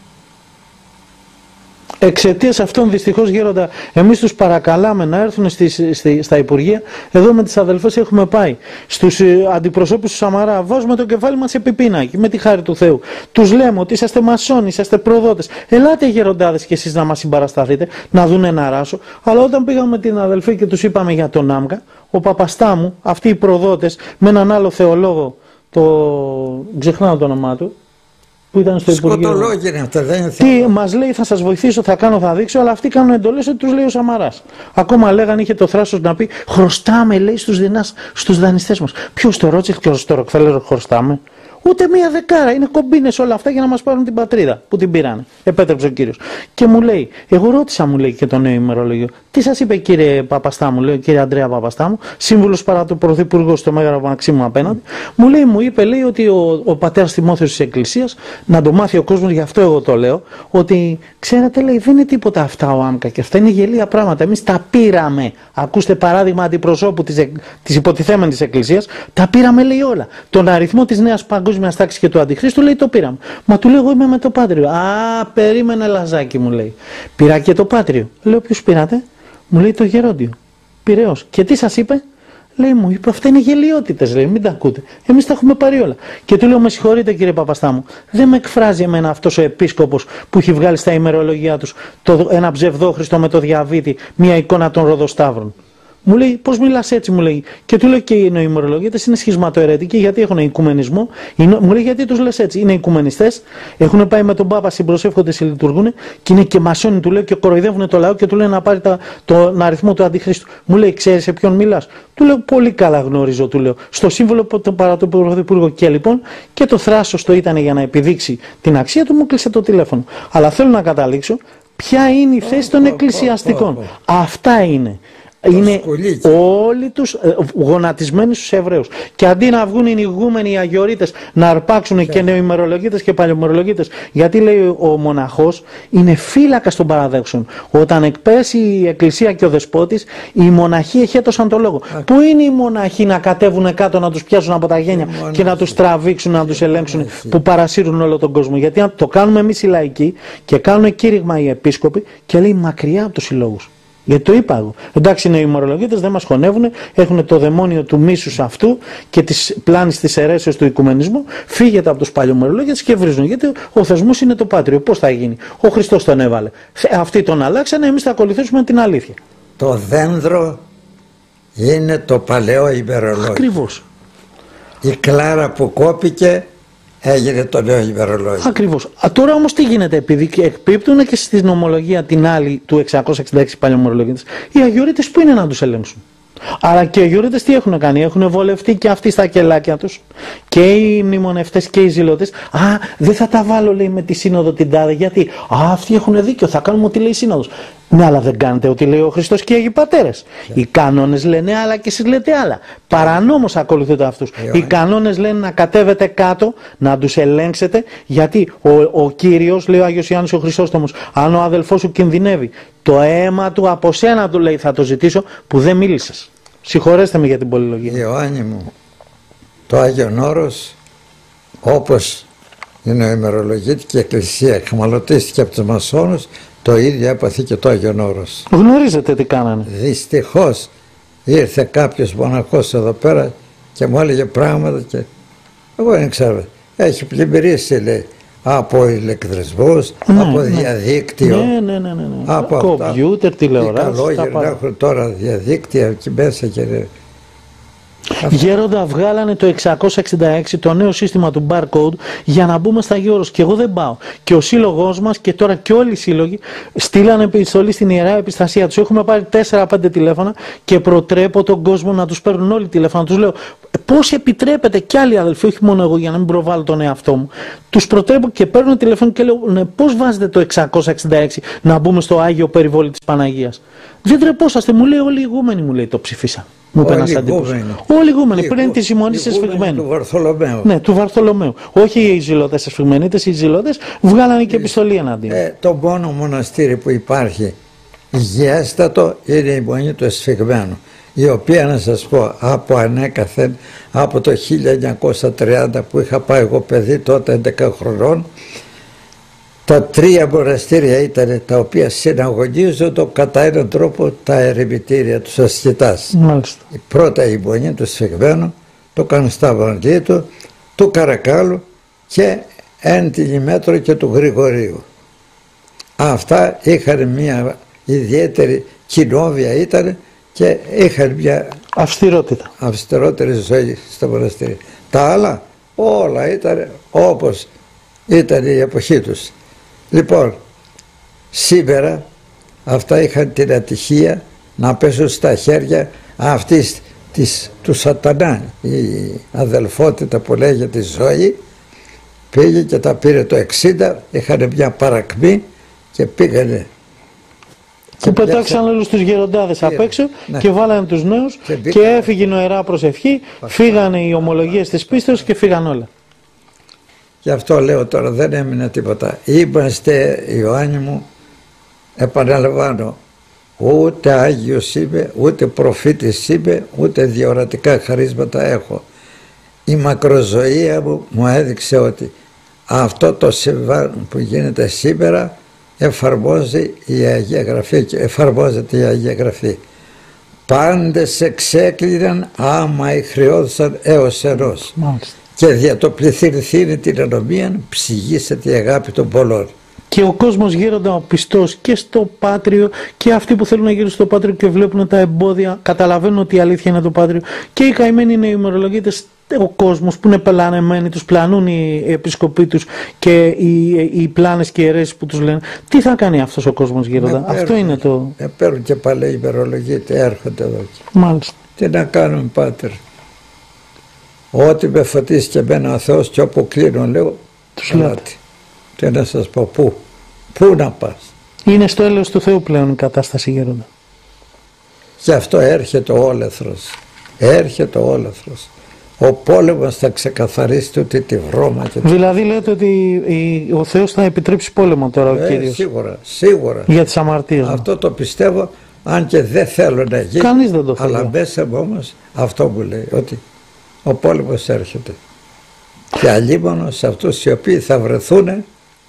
Εξαιτίας αυτών δυστυχώς, γέροντα, εμείς τους παρακαλάμε να έρθουν στα Υπουργεία. Εδώ με τις αδελφές έχουμε πάει στους αντιπροσώπους του Σαμαρά, βάζουμε το κεφάλι μας σε πιπίνακι με τη χάρη του Θεού. Τους λέμε ότι είσαστε μασόνοι, είσαστε προδότες. Ελάτε γεροντάδες και εσείς να μας συμπαρασταθείτε, να δουν ένα ράσο. Αλλά όταν πήγαμε με την αδελφή και τους είπαμε για τον ΆΜΚΑ, ο Παπαστάμου, αυτοί οι προδότες με έναν άλλο θεολόγο, ξεχνάω το όνομά του, που ήταν στο Υπουργείο. Σκοτολόγοι αυτά, δεν είναι. Τι μας λέει, θα σας βοηθήσω, θα κάνω, θα δείξω, αλλά αυτοί κάνουν εντολές ότι τους λέει ο Σαμαράς. Ακόμα λέγανε, είχε το θράσος να πει, χρωστάμε, λέει, στους δανειστές μας. Ποιος το Ρότσεχ, ποιος το Ροκφέλερ χρωστάμε? Ούτε μία δεκάρα. Είναι κομπίνες όλα αυτά για να μας πάρουν την πατρίδα που την πήρανε. Επέτρεψε ο κύριος. Και μου λέει, εγώ ρώτησα, μου λέει και το νέο ημερολόγιο, τι σας είπε κύριε Παπαστάμου, λέει, κύριε Ανδρέα Παπαστάμου, σύμβουλος παρά το Πρωθυπουργό στο Μέγαρο Μαξίμου απέναντι. Μου είπε, λέει, ότι ο πατέρας Τιμόθεος της Εκκλησίας, να το μάθει ο κόσμος, γι' αυτό εγώ το λέω, ότι ξέρετε, λέει, δεν είναι τίποτα αυτά ο ΆΜΚΑ και αυτά είναι γελία πράγματα. Εμείς τα πήραμε. Ακούστε παράδειγμα αντιπροσώπου της υποτιθέμενης Εκκλησίας, τα πήραμε, λέει, όλα. Τον αριθμό της νέας παγκόσμιας τάξης και του Αντιχρίστου, λέει, το πήραμε. Μα του λέω, εγώ είμαι με το Πάτριο. Α, περίμενε Λαζάκι, μου λέει. Πήρα και το Πάτριο. Λέω, ποιους πήρατε? Μου λέει, το Γερόντιο. Πειραιώς. Και τι σας είπε? Λέει, μου είπε, αυτά είναι γελιότητες, λέει, μην τα ακούτε. Εμείς τα έχουμε πάρει όλα. Και του λέω, με συγχωρείτε κύριε Παπαστάμου, δεν με εκφράζει εμένα αυτός ο επίσκοπος που έχει βγάλει στα ημερολογία τους ένα ψευδόχριστο με το διαβήτη, μια εικόνα των Ροδοσταύρων. Μου λέει, πώς μιλάς έτσι, μου λέει. Και του λέω, και οι νοημερολογίτες είναι σχισματοαιρετικοί γιατί έχουν οικουμενισμό. Μου λέει, γιατί τους λες έτσι? Είναι οικουμενιστές, έχουν πάει με τον Πάπα, συμπροσεύχονται, συλλειτουργούν και είναι και μασόνοι, του λέω, και κοροϊδεύουν το λαό και του λένε να πάρει τον αριθμό του Αντιχρίστου. Μου λέει, ξέρεις σε ποιον μιλάς? Του λέω, πολύ καλά γνωρίζω, του λέω. Στο σύμβολο παρά το Πρωθυπουργό. Και λοιπόν, και το θράσος το ήταν για να επιδείξει την αξία του, μου κλείσε το τηλέφωνο. Αλλά θέλω να καταλήξω. ποια είναι η θέση των εκκλησιαστικών. Αυτά είναι. Είναι όλοι τους γονατισμένοι στους Εβραίους. Και αντί να βγουν οι ηγούμενοι, οι αγιορείτες, να αρπάξουν και νεοημερολογίτες και παλαιομερολογίτες, γιατί λέει ο μοναχός είναι φύλακας των παραδέξεων. Όταν εκπέσει η εκκλησία και ο δεσπότης, οι μοναχοί εχέτωσαν το λόγο. Πού είναι οι μοναχοί να κατέβουν κάτω, να τους πιάσουν από τα γένια και να τους τραβήξουν, να τους ελέγξουν, που παρασύρουν όλο τον κόσμο? Γιατί αν το κάνουμε εμείς οι λαϊκοί και κάνουν κήρυγμα οι επίσκοποι και λέει μακριά από τους συλλόγους. Γιατί το είπα εγώ. Εντάξει, είναι οι ημερολογίτες, δεν μας χωνεύουν, έχουν το δαιμόνιο του μίσους αυτού και της πλάνης της αιρέσεως του οικουμενισμού. Φύγετε από τους παλιομερολόγητες και βρίζουν. Γιατί ο θεσμός είναι το πάτριο. Πώς θα γίνει? Ο Χριστός τον έβαλε. Αυτοί τον αλλάξανε, εμείς θα ακολουθήσουμε την αλήθεια. Το δένδρο είναι το παλαιό ημερολόγιο. Ακριβώς. Η κλάρα που κόπηκε έγινε το νέο ημερολόγιο. Ακριβώς. Τώρα όμως τι γίνεται? Επειδή εκπίπτουν και στη νομολογία την άλλη του 666 παλαιομερολόγητες, οι αγιορείτες που είναι να τους ελέγξουν? Αλλά και οι αγιορείτες τι έχουν κάνει? Έχουν βολευτεί και αυτοί στα κελάκια τους, και οι μνημονευτές και οι ζηλωτές. Δεν θα τα βάλω, λέει, με τη σύνοδο την τάδε, γιατί αυτοί έχουν δίκιο, θα κάνουμε ό,τι λέει η σύνοδος. Ναι, αλλά δεν κάνετε ό,τι λέει ο Χριστός και οι Αγίοι Πατέρες. Οι κανόνες λένε άλλα και εσείς λέτε άλλα. Παρανόμως ακολουθείτε αυτούς. Οι κανόνες λένε να κατέβετε κάτω, να τους ελέγξετε, γιατί ο Κύριος, λέει ο Άγιος Ιωάννης ο Χρυσόστομος, αν ο αδελφός σου κινδυνεύει, το αίμα του από σένα, του λέει, θα το ζητήσω, που δεν μίλησες. Συγχωρέστε με για την πολυλογία. Ιωάννη μου, το Άγιον Όρος, όπως είναι ο ημερολογίτη και η Εκκλησία εχμαλωτίστηκε από τους μασόνους, το ίδιο έπαθε και το Άγιον Όρος. Γνωρίζετε τι κάνανε? Δυστυχώς ήρθε κάποιος μοναχός εδώ πέρα και μου έλεγε πράγματα και εγώ δεν ξέρω. Έχει πλημμυρίσει, λέει, από ηλεκτρισμούς, από διαδίκτυο, από κομπιούτερ, τηλεοράσεις. Καλό έχουν τώρα διαδίκτυα εκεί μέσα και... Γέροντα, βγάλανε το 666, το νέο σύστημα του barcode, για να μπούμε στα Αγίου Όρους. Και εγώ δεν πάω. Και ο σύλλογός μας και τώρα και όλοι οι σύλλογοι στείλανε επιστολή στην Ιερά Επιστασία. Τους έχουμε πάρει 4-5 τηλέφωνα και προτρέπω τον κόσμο να τους παίρνουν όλοι τηλέφωνα. Τους λέω, πώς επιτρέπετε κι άλλοι αδελφοί, όχι μόνο εγώ, για να μην προβάλλω τον εαυτό μου. Τους προτρέπω και παίρνουν τηλέφωνο και λέω, πώς βάζετε το 666 να μπούμε στο Άγιο Περιβόλι της Παναγίας? Δεν τρεπόσαστε, μου λέει, όλοι οι ηγούμενοι, μου λέει, το ψηφίσαν. Μου είπε ένας αντίπος. Όλοι οι ηγούμενοι πριν τη συμμονή εσφυγμένου. Του Βαρθολομαίου. Ναι, του Βαρθολομαίου. Όχι οι ζηλωτές εσφυγμένητες, οι ζηλωτές βγάλανε και επιστολή εναντίον. Το μόνο μοναστήρι που υπάρχει υγιέστατο είναι η Μονή του Εσφυγμένου, η οποία, να σας πω, από ανέκαθεν, από το 1930 που είχα πάει εγώ παιδί, τότε 11 χρονών, τα 3 μοναστήρια ήταν τα οποία συναγωνίζονται κατά έναν τρόπο τα ερημητήρια τους ασκητάς. Η πρώτα η Μονή του Σφυγμένου, το Κανσταβαντίτου, του Καρακάλου και εν την ημέτρο και του Γρηγορίου. Αυτά είχαν μια ιδιαίτερη κοινόβια ήταν και είχαν μια αυστηρότερη ζωή στο μοναστήρι. Τα άλλα όλα ήταν όπως ήταν η εποχή τους. Λοιπόν, σήμερα αυτά είχαν την ατυχία να πέσουν στα χέρια αυτής του σατανά. Η αδελφότητα που λέγεται ζωή πήγε και τα πήρε το 60, είχαν μια παρακμή και πήγανε. Και πετάξαν όλους τους γεροντάδες απ' έξω και βάλανε τους νέους και έφυγε η νοερά προσευχή, φύγανε οι ομολογίες της πίστεως και φύγαν όλα. Γι' αυτό λέω τώρα, δεν έμεινε τίποτα. Είμαστε, Ιωάννη μου, επαναλαμβάνω, ούτε Άγιος είμαι, ούτε προφήτης είμαι, ούτε διορατικά χαρίσματα έχω. Η μακροζωία μου έδειξε ότι αυτό το συμβάν που γίνεται σήμερα εφαρμόζει η Αγία Γραφή και εφαρμόζεται η Αγία Γραφή. Πάντες εξέκλειναν άμα ηχρεώδησαν έως ενός. Και δια το πληθυνθήνει την ανομία ψυγίσεται η αγάπη των πολλών. Και ο κόσμος γέροντα ο πιστός και στο Πάτριο και αυτοί που θέλουν να γύρουν στο Πάτριο και βλέπουν τα εμπόδια, καταλαβαίνουν ότι η αλήθεια είναι το Πάτριο, και οι καημένοι είναι οι ημερολογίτες, ο κόσμος που είναι πελανεμένοι, τους πλανούν οι επισκοποί τους και οι πλάνες και οι αιρέσεις που τους λένε. Τι θα κάνει αυτός ο κόσμος γέροντα? Αυτό είναι το... Παίρνουν και παλαιοί ημερολογίτες, έρχονται εδώ. Μάλιστα. Τι να κάνουμε, Πάτερ? Ό,τι με φωτίσει και εμένα ο Θεός και όπου κλείνω λέω, τους λέτε. Τι να σας πω, πού να πας? Είναι στο έλεος του Θεού πλέον η κατάσταση, γέροντα. Γι' αυτό έρχεται ο όλεθρος. Έρχεται ο όλεθρος. Ο πόλεμος θα ξεκαθαρίσει τούτη τη βρώμα. Δηλαδή λέτε ότι ο Θεός θα επιτρέψει πόλεμο τώρα ο Κύριος. Σίγουρα. Για τις αμαρτίες. Αυτό το πιστεύω, αν και δεν θέλω να γίνει. Κανείς δεν το θέλει. Αλλά μέσα μου όμως αυτό μου λέει, ότι ο πόλεμος έρχεται. Και αλίμονο σε αυτούς οι οποίοι θα βρεθούν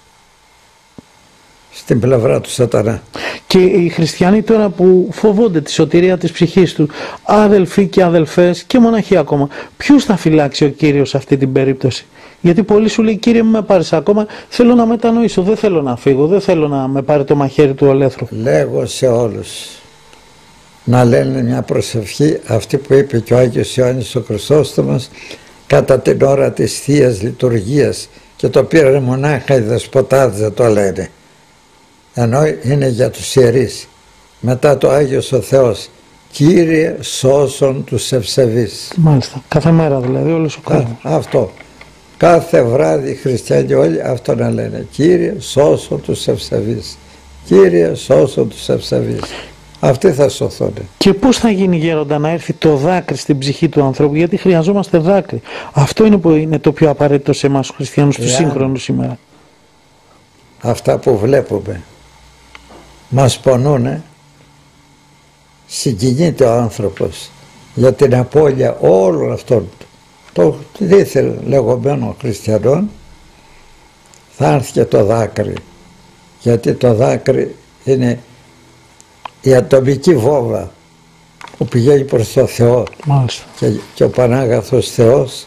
στην πλευρά του σατανά. Και οι χριστιανοί τώρα που φοβούνται τη σωτηρία της ψυχής του, αδελφοί και αδελφές και μοναχοί ακόμα, ποιους θα φυλάξει ο Κύριος σε αυτή την περίπτωση? Γιατί πολλοί σου λέει, Κύριε, με πάρεις ακόμα, θέλω να μετανοήσω, δεν θέλω να φύγω, δεν θέλω να με πάρει το μαχαίρι του ολέθρου. Λέγω σε όλους να λένε μια προσευχή, αυτή που είπε και ο Άγιος Ιωάννης ο Χρυσόστομος κατά την ώρα της Θείας Λειτουργίας, και το πήρανε μονάχα οι δεσποτάδες, δεν το λένε, ενώ είναι για τους ιερείς. Μετά το Άγιος ο Θεός, Κύριε σώσον τους ευσεβείς. Μάλιστα, κάθε μέρα δηλαδή, όλος ο κόσμος. Αυτό, κάθε βράδυ οι χριστιανοί όλοι αυτό να λένε, Κύριε σώσον τους ευσεβείς, Κύριε σώσον τους ευσεβείς. Αυτοί θα σωθούν. Και πώς θα γίνει, γέροντα, να έρθει το δάκρυ στην ψυχή του ανθρώπου? Γιατί χρειαζόμαστε δάκρυ. Αυτό είναι που είναι το πιο απαραίτητο σε εμάς τους χριστιανούς του σύγχρονου σήμερα. Αυτά που βλέπουμε μας πονούνε, συγκινείται ο άνθρωπος για την απώλεια όλων αυτών των δίθεν λεγόμενων χριστιανών. Θα έρθει και το δάκρυ, γιατί το δάκρυ είναι η ατομική βόμβα που πηγαίνει προς το Θεό. Μάλιστα. Και ο Πανάγαθος Θεός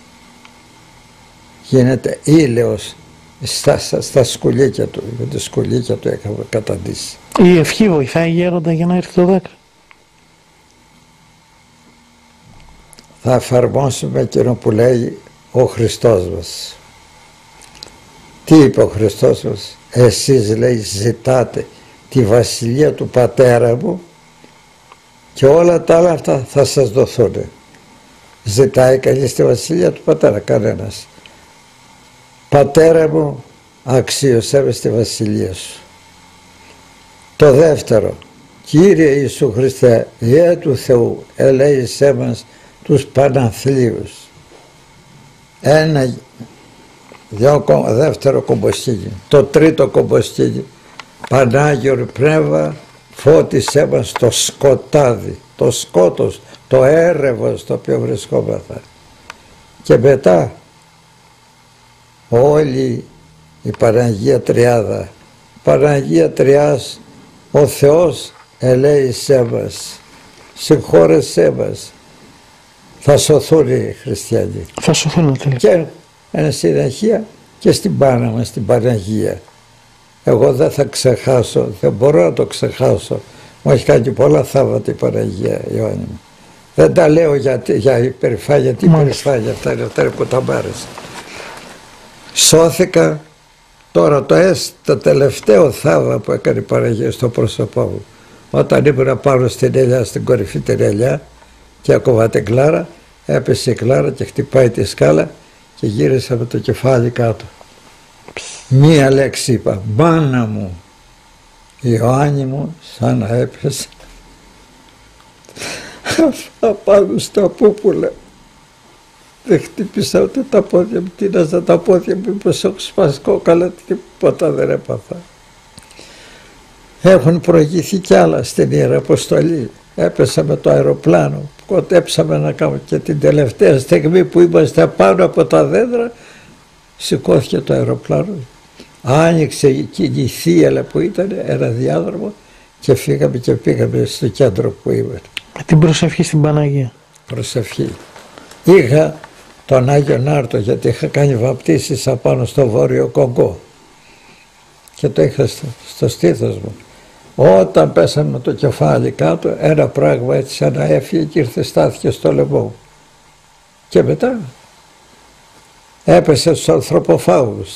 γίνεται ήλαιος στα σκουλίκια του, με τα σκουλίκια του έκαμε καταντήσει. Η ευχή βοηθάει, γέροντα, για να έρθει το δάκρυ? Θα εφαρμόσουμε εκείνο που λέει ο Χριστός μας. Τι είπε ο Χριστός μας? Εσείς, λέει, ζητάτε τη βασιλεία του Πατέρα μου και όλα τα άλλα αυτά θα σας δοθούν. Ζητάει κανείς τη βασιλεία του Πατέρα? Κανένας. Πατέρα μου, αξίωσέ με στη βασιλεία σου. Το δεύτερο, Κύριε Ιησού Χριστέ, Υιέ του Θεού, ελέησέ μας τους Παναθλίους. Δεύτερο κομποσκήνι. Το τρίτο κομποσκήνι, Πανάγιο Πνεύμα, φώτισέ μας το σκοτάδι, το σκότος, το έρευο στο οποίο βρισκόμαστε. Και μετά όλη η Παναγία Τριάδα, Παναγία Τριάς, ο Θεός ελέησέ μας, συγχώρεσέ μας. Θα σωθούν οι χριστιανοί. Θα σωθούν τελικά. Και εν συνεχεία και στην Πάνα μας, στην Παναγία. Εγώ δεν θα ξεχάσω, δεν μπορώ να το ξεχάσω. Μου έχει κάνει πολλά θαύματα η Παναγία, Ιωάννη μου. Δεν τα λέω για υπερηφάνεια, τι υπερηφάνεια, αυτά είναι που τα μπάρεσα. Σώθηκα τώρα το τελευταίο θαύμα που έκανε η Παναγία στο πρόσωπό μου. Όταν ήμουν πάνω στην ελιά, στην κορυφή την ελιά και ακόμα την Κλάρα, έπεσε η Κλάρα και χτυπάει τη σκάλα και γύρισα με το κεφάλι κάτω. Μία λέξη είπα, μάνα μου, Ιωάννη μου, σαν να έπεσε πάνω στα πούπουλα. Δεν χτύπησα ούτε τα πόδια μου, τίναζα τα πόδια μου, μήπως έχω σπάσει κόκαλα, τίποτα δεν έπαθα. Έχουν προηγηθεί κι άλλα στην Ιεραποστολή. Έπεσα με το αεροπλάνο, κοντέψαμε να κάνουμε και την τελευταία στιγμή που είμαστε πάνω από τα δέντρα, σηκώθηκε το αεροπλάνο, άνοιξε εκείνη η θύελα που ήταν, ένα διάδρομο και φύγαμε και πήγαμε στο κέντρο που ήμουν. Με την προσευχή στην Παναγία. Προσευχή. Είχα τον Άγιο Νάρτο, γιατί είχα κάνει βαπτίσεις απάνω στο Βόρειο Κονγκό και το είχα στο στήθος μου. Όταν πέσαμε το κεφάλι κάτω, ένα πράγμα έτσι σαν να έφυγε και ήρθε, στάθηκε στο λαιμό μου. Και μετά έπεσε στους ανθρωποφάγους.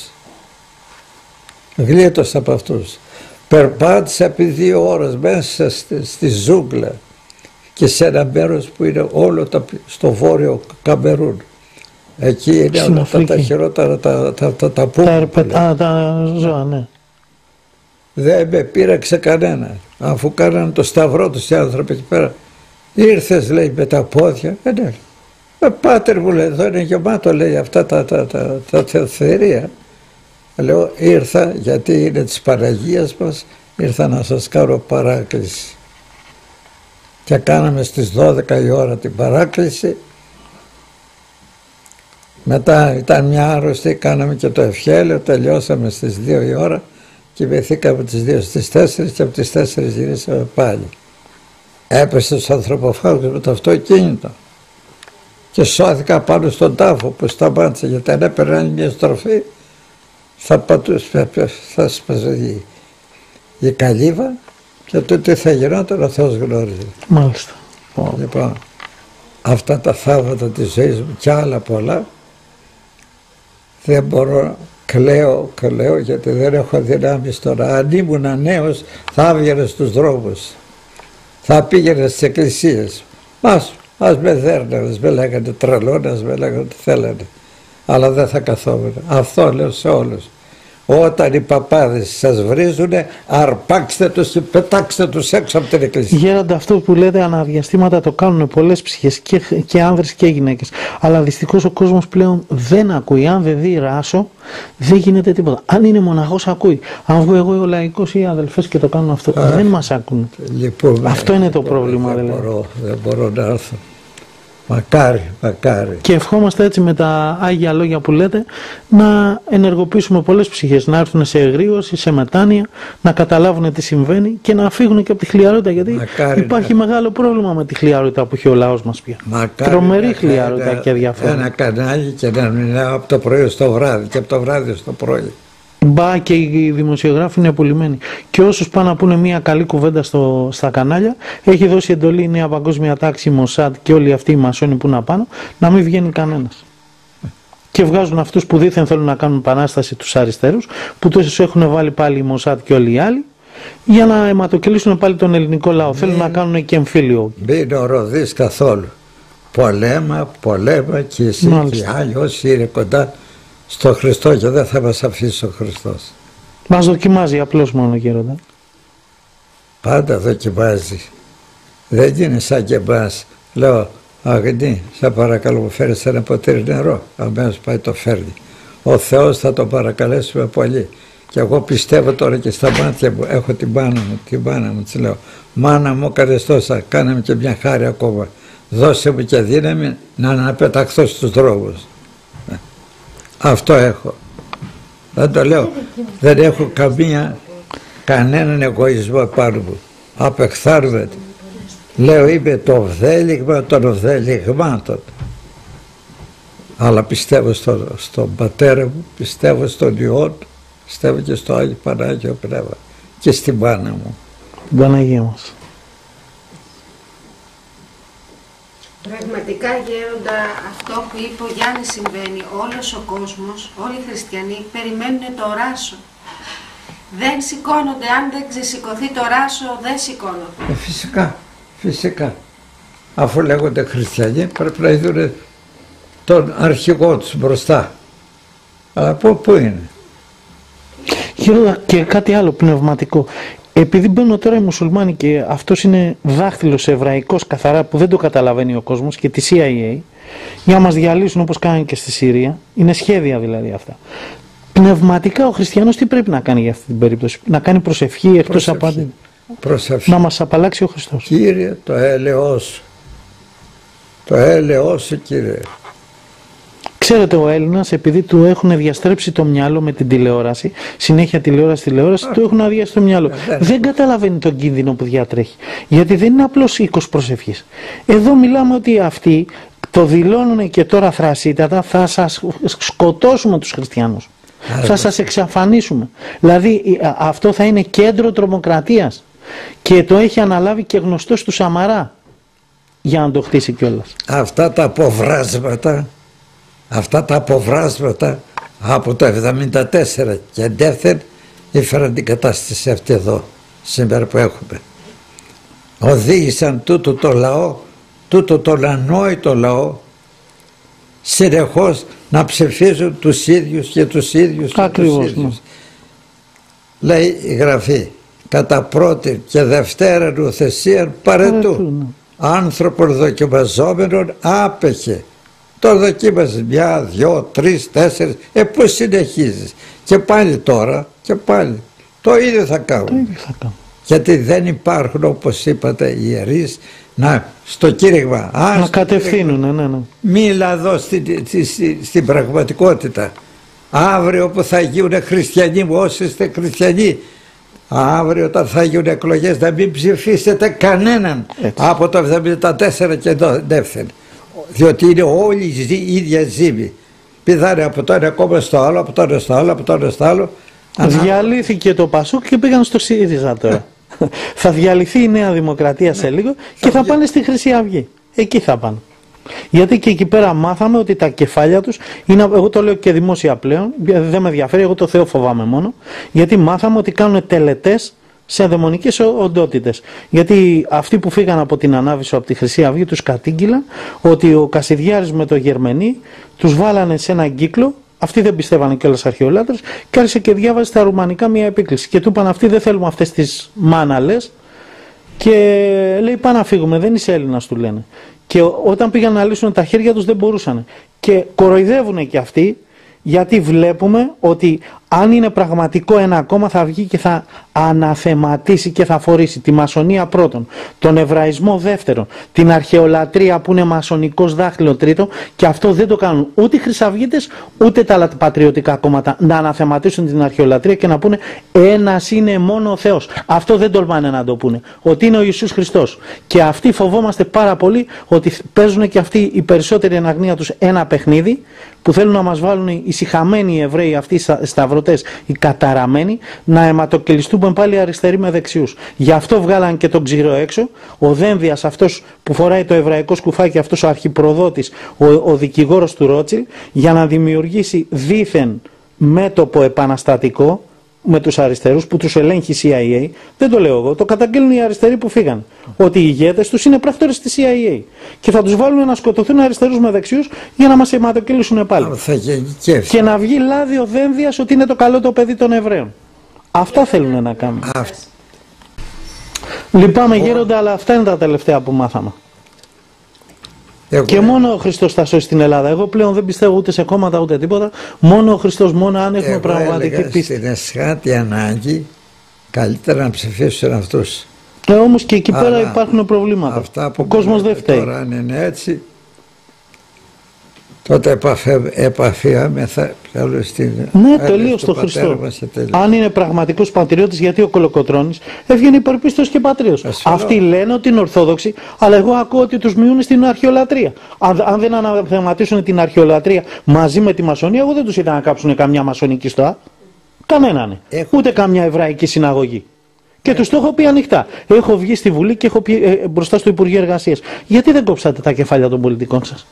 Γλίτωσα από αυτούς. Περπάτησα επί 2 ώρες μέσα στη ζούγκλα και σε ένα μέρος που είναι όλο στο βόρειο Καμερούν. Εκεί είναι όλα τα χειρότερα τα πούπουλα. Τα ζώα, ναι. Δεν με πείραξε κανένα. Αφού κάνανε το σταυρό τους οι άνθρωποι εκεί πέρα. Ήρθες, λέει, με τα πόδια. Ναι. Πάτερ μου, λέει, εδώ είναι γεμάτο, λέει, αυτά τα θερία. Λέω, ήρθα γιατί είναι της Παναγίας μας, ήρθα να σας κάνω παράκληση. Και κάναμε στις 12 η ώρα την παράκληση. Μετά ήταν μια άρρωστη, κάναμε και το ευχέλαιο, τελειώσαμε στις 2 η ώρα. Κοιμηθήκαμε τις 2 στις 4 και από τις 4 γυρίσαμε πάλι. Έπεσε στους ανθρωποφάγους με το αυτοκίνητο και σώθηκα πάνω στον τάφο που σταμάτησε, γιατί αν έπαιρνε μια στροφή θα σπαζε η καλύβα και το τι θα γινόταν ο Θεός γνώριζε. Μάλιστα. Λοιπόν, αυτά τα θαύματα της ζωής μου και άλλα πολλά, δεν μπορώ, κλαίω γιατί δεν έχω δυνάμεις τώρα. Αν ήμουν νέος θα έβγαινε στους δρόμους, θα πήγαινε στις εκκλησίες. Ας με δέρνανε, ας με λέγανε τρελό, ας με λέγανε τι θέλανε. Αλλά δεν θα καθόμουν. Αυτό λέω σε όλους. Όταν οι παπάδες σας βρίζουνε, αρπάξτε τους και πετάξτε τους έξω από την εκκλησία. Γέροντα, αυτό που λέτε αναδιαστήματα το κάνουν πολλές ψυχές, και άνδρες και γυναίκες. Αλλά δυστυχώς ο κόσμος πλέον δεν ακούει. Αν δεν δει ράσο, δεν γίνεται τίποτα. Αν είναι μοναχός, ακούει. Αν βγω εγώ ο λαϊκός ή οι αδελφές και το κάνουν αυτό, δεν μας ακούν. Λοιπόν, αυτό είναι το πρόβλημα. Δεν μπορώ να έρθω. Μακάρι. Και ευχόμαστε έτσι με τα άγια λόγια που λέτε να ενεργοποιήσουμε πολλές ψυχές, να έρθουν σε εγρήγορση, σε μετάνοια, να καταλάβουν τι συμβαίνει και να φύγουν και από τη χλιαρότητα, γιατί υπάρχει μεγάλο πρόβλημα με τη χλιαρότητα που έχει ο λαός μας πια. Τρομερή χλιαρότητα και αδιαφορία. Ένα κανάλι και να μιλάω από το πρωί στο βράδυ και από το βράδυ στο πρωί. Μπα και οι δημοσιογράφοι είναι απολυμμένοι. Και όσους πάνε να πούνε μια καλή κουβέντα στα κανάλια, έχει δώσει εντολή η Νέα Παγκόσμια Τάξη, η Μοσάντ και όλοι αυτοί οι μασόνοι που είναι απάνω, να μην βγαίνει κανένας. Και βγάζουν αυτούς που δήθεν θέλουν να κάνουν επανάσταση, τους αριστερούς, που τους έχουν βάλει πάλι η Μοσάντ και όλοι οι άλλοι, για να αιματοκυλήσουν πάλι τον ελληνικό λαό. Θέλουν να κάνουν και εμφύλιο. Μην οροδείς καθόλου. Πολέμα και εσύ και οι άλλοι όσοι είναι κοντά στο Χριστό και δεν θα μας αφήσει ο Χριστός. Μας δοκιμάζει απλώς μόνο, γέροντα. Πάντα δοκιμάζει. Δεν είναι σαν και εμάς. Λέω, Αγνή, σε παρακαλώ μου φέρεις ένα ποτήρι νερό. Αμέσως πάει το φέρνει. Ο Θεός θα τον παρακαλέσουμε πολύ. Και εγώ πιστεύω τώρα και στα μάτια μου, έχω την μάνα μου, της λέω, μάνα μου έκανες τόσα, κάναμε και μια χάρη ακόμα. Δώσε μου και δύναμη να αναπεταχθώ στους δρόμους. Αυτό έχω. Δεν το λέω. Δεν έχω κανέναν εγωισμό πάνω μου. Απεχθάρμεται. Λέω είμαι το βδέλιγμα των βδελιγμάτων. Αλλά πιστεύω στον πατέρα μου, πιστεύω στον Υιό του, πιστεύω και στο Άγιο Πανάγιο Πνεύμα και στην μάνα μου. Την Παναγία μας. Πραγματικά, γέροντα, αυτό που είπε ο Γιάννης συμβαίνει. Όλος ο κόσμος, όλοι οι χριστιανοί περιμένουν το ράσο. Δεν σηκώνονται, αν δεν ξεσηκωθεί το ράσο δεν σηκώνονται. Φυσικά. Αφού λέγονται χριστιανοί πρέπει να είδουν τον αρχηγό τους μπροστά. Αλλά πού είναι. Γέροντα, και κάτι άλλο πνευματικό. Επειδή μπαίνουν τώρα οι μουσουλμάνοι και αυτός είναι δάχτυλος εβραϊκός καθαρά που δεν το καταλαβαίνει ο κόσμος και τη CIA για να μας διαλύσουν όπως κάνουν και στη Συρία, είναι σχέδια δηλαδή αυτά. Πνευματικά ο χριστιανός τι πρέπει να κάνει για αυτή την περίπτωση? Να κάνει προσευχή εκτός από να μας απαλλάξει ο Χριστός? Κύριε, το έλεος σου. Το έλεος σου, Κύριε. Ξέρετε, ο Έλληνας, επειδή του έχουν διαστρέψει το μυαλό με την τηλεόραση, συνέχεια τηλεόραση, του έχουν αδειάσει το μυαλό. Δεν καταλαβαίνει τον κίνδυνο που διατρέχει. Γιατί δεν είναι απλώς οίκος προσευχής. Εδώ μιλάμε ότι αυτοί το δηλώνουν και τώρα θρασίτατα, θα σας σκοτώσουμε τους χριστιανούς. Θα σας εξαφανίσουμε. Δηλαδή αυτό θα είναι κέντρο τρομοκρατίας. Και το έχει αναλάβει και γνωστός του Σαμαρά για να το χτίσει κιόλας. Αυτά τα αποβράσματα από το 1974 και εντεύθεν έφεραν την κατάσταση αυτή εδώ σήμερα που έχουμε. Οδήγησαν τούτο το λαό, τούτο τον ανόητο λαό συνεχώς να ψηφίζουν τους ίδιους και τους ίδιους. Ακριβώς. λέει η Γραφή, κατά πρώτη και δευτέρα νουθεσίαν παρετού. Άνθρωπον δοκιμαζόμενον άπεχε. Το δοκίμαζε 1, 2, 3, 4, πώς συνεχίζεις. Και πάλι τώρα, και πάλι. Το ίδιο θα κάνουν. Γιατί δεν υπάρχουν, όπως είπατε, οι ιερείς στο κήρυγμα. Να κατευθύνουν, ναι. Μίλα εδώ στην πραγματικότητα. Αύριο που θα γίνουν χριστιανοί, όσοι είστε χριστιανοί, αύριο όταν θα γίνουν εκλογές, να μην ψηφίσετε κανέναν. Έτσι. Από το 1974 και δεύτερον. Διότι είναι όλοι η ίδια ζήμη. Πηδάνε από το ένα κόμμα στο άλλο, από το ένα στο άλλο, από το ένα στο άλλο. Διαλύθηκε το Πασόκ και πήγαν στο ΣΥΡΙΖΑ τώρα. Θα διαλυθεί η Νέα Δημοκρατία σε λίγο και θα πάνε στη Χρυσή Αυγή. Εκεί θα πάνε. Γιατί και εκεί πέρα μάθαμε ότι τα κεφάλια τους είναι, εγώ το λέω και δημόσια πλέον, δεν με ενδιαφέρει, εγώ το Θεό φοβάμαι μόνο, γιατί μάθαμε ότι κάνουν τελετές σε δαιμονικές οντότητες. Γιατί αυτοί που φύγαν από την Ανάβησο, από τη Χρυσή Αυγή, τους κατήγγυλαν ότι ο Κασιδιάρης με το Γερμενή τους βάλανε σε έναν κύκλο. Αυτοί δεν πιστεύανε κιόλας αρχαιολάτρες και άρχισε και διάβαζε στα ρουμανικά μια επίκληση. Και του είπαν αυτοί δεν θέλουμε αυτές τις μάναλες. Και λέει πάμε να φύγουμε, δεν είσαι Έλληνας, του λένε. Και όταν πήγαν να λύσουν τα χέρια τους δεν μπορούσαν. Και κοροϊδεύουν και αυτοί, γιατί βλέπουμε ότι αν είναι πραγματικό ένα κόμμα θα βγει και θα αναθεματίσει και θα φορήσει τη μασονία πρώτον, τον εβραϊσμό δεύτερον, την αρχαιολατρία που είναι μασονικός δάχτυλο τρίτον, και αυτό δεν το κάνουν ούτε οι χρυσαυγίτες ούτε τα πατριωτικά κόμματα, να αναθεματίσουν την αρχαιολατρία και να πούνε ένας είναι μόνο ο Θεός. Αυτό δεν τολμάνε να το πούνε, ότι είναι ο Ιησούς Χριστός. Και αυτοί φοβόμαστε πάρα πολύ ότι παίζουν και αυτοί οι περισσότεροι εν αγνία τους ένα παιχνίδι που θέλουν να μας βάλουν οι σιχαμένοι Εβραίοι, αυτοί οι σταυρωτές, οι καταραμένοι, να αιματοκυλιστούμε πάλι αριστεροί με δεξιούς. Γι' αυτό βγάλαν και τον Ξηρό έξω, ο Δένδιας, αυτός που φοράει το εβραϊκό σκουφάκι, αυτός ο αρχιπροδότης, ο δικηγόρος του Ρότσιλ, για να δημιουργήσει δήθεν μέτωπο επαναστατικό με τους αριστερούς που τους ελέγχει η CIA. Δεν το λέω εγώ, το καταγγέλνουν οι αριστεροί που φύγαν. Ότι οι ηγέτες τους είναι πράκτορες της CIA. Και θα τους βάλουν να σκοτωθούν αριστερούς με δεξιούς για να μας αιματοκύλισουν πάλι. Και να βγει λάδι ο Δένδιας ότι είναι το καλό το παιδί των Εβραίων. Αυτά θέλουν να κάνουν. Λυπάμαι γέροντα, αλλά αυτά είναι τα τελευταία που μάθαμε. Και μόνο ο Χριστός θα σώσει την Ελλάδα. Εγώ πλέον δεν πιστεύω ούτε σε κόμματα ούτε τίποτα. Μόνο ο Χριστός, μόνο αν έχουμε πραγματική πίστη. Στην εσχάτη ανάγκη καλύτερα να ψηφίσουν αυτούς. Όμως και εκεί πέρα υπάρχουν προβλήματα. Αυτά που ο κόσμος δεν φταίει. Τώρα αν είναι έτσι, τότε επαφιάμεθα στην... Ναι, τελείως στο Χριστό. Αν είναι πραγματικός πατριώτης, γιατί ο Κολοκοτρώνης έβγαινε υπερπίστος και πατρίος. Αυτοί λένε ότι είναι Ορθόδοξοι, αλλά εγώ ακούω ότι τους μειούν στην αρχαιολατρία. Αν δεν αναθεματίσουν την αρχαιολατρία μαζί με τη μασονία, εγώ δεν τους είδα να κάψουν καμιά μασονική στοά. Κανέναν. Ούτε καμιά εβραϊκή συναγωγή. Και τους το έχω πει ανοιχτά. Έχω βγει στη Βουλή και έχω πει μπροστά στο Υπουργείο Εργασίας. Γιατί δεν κόψατε τα κεφάλια των πολιτικών σας?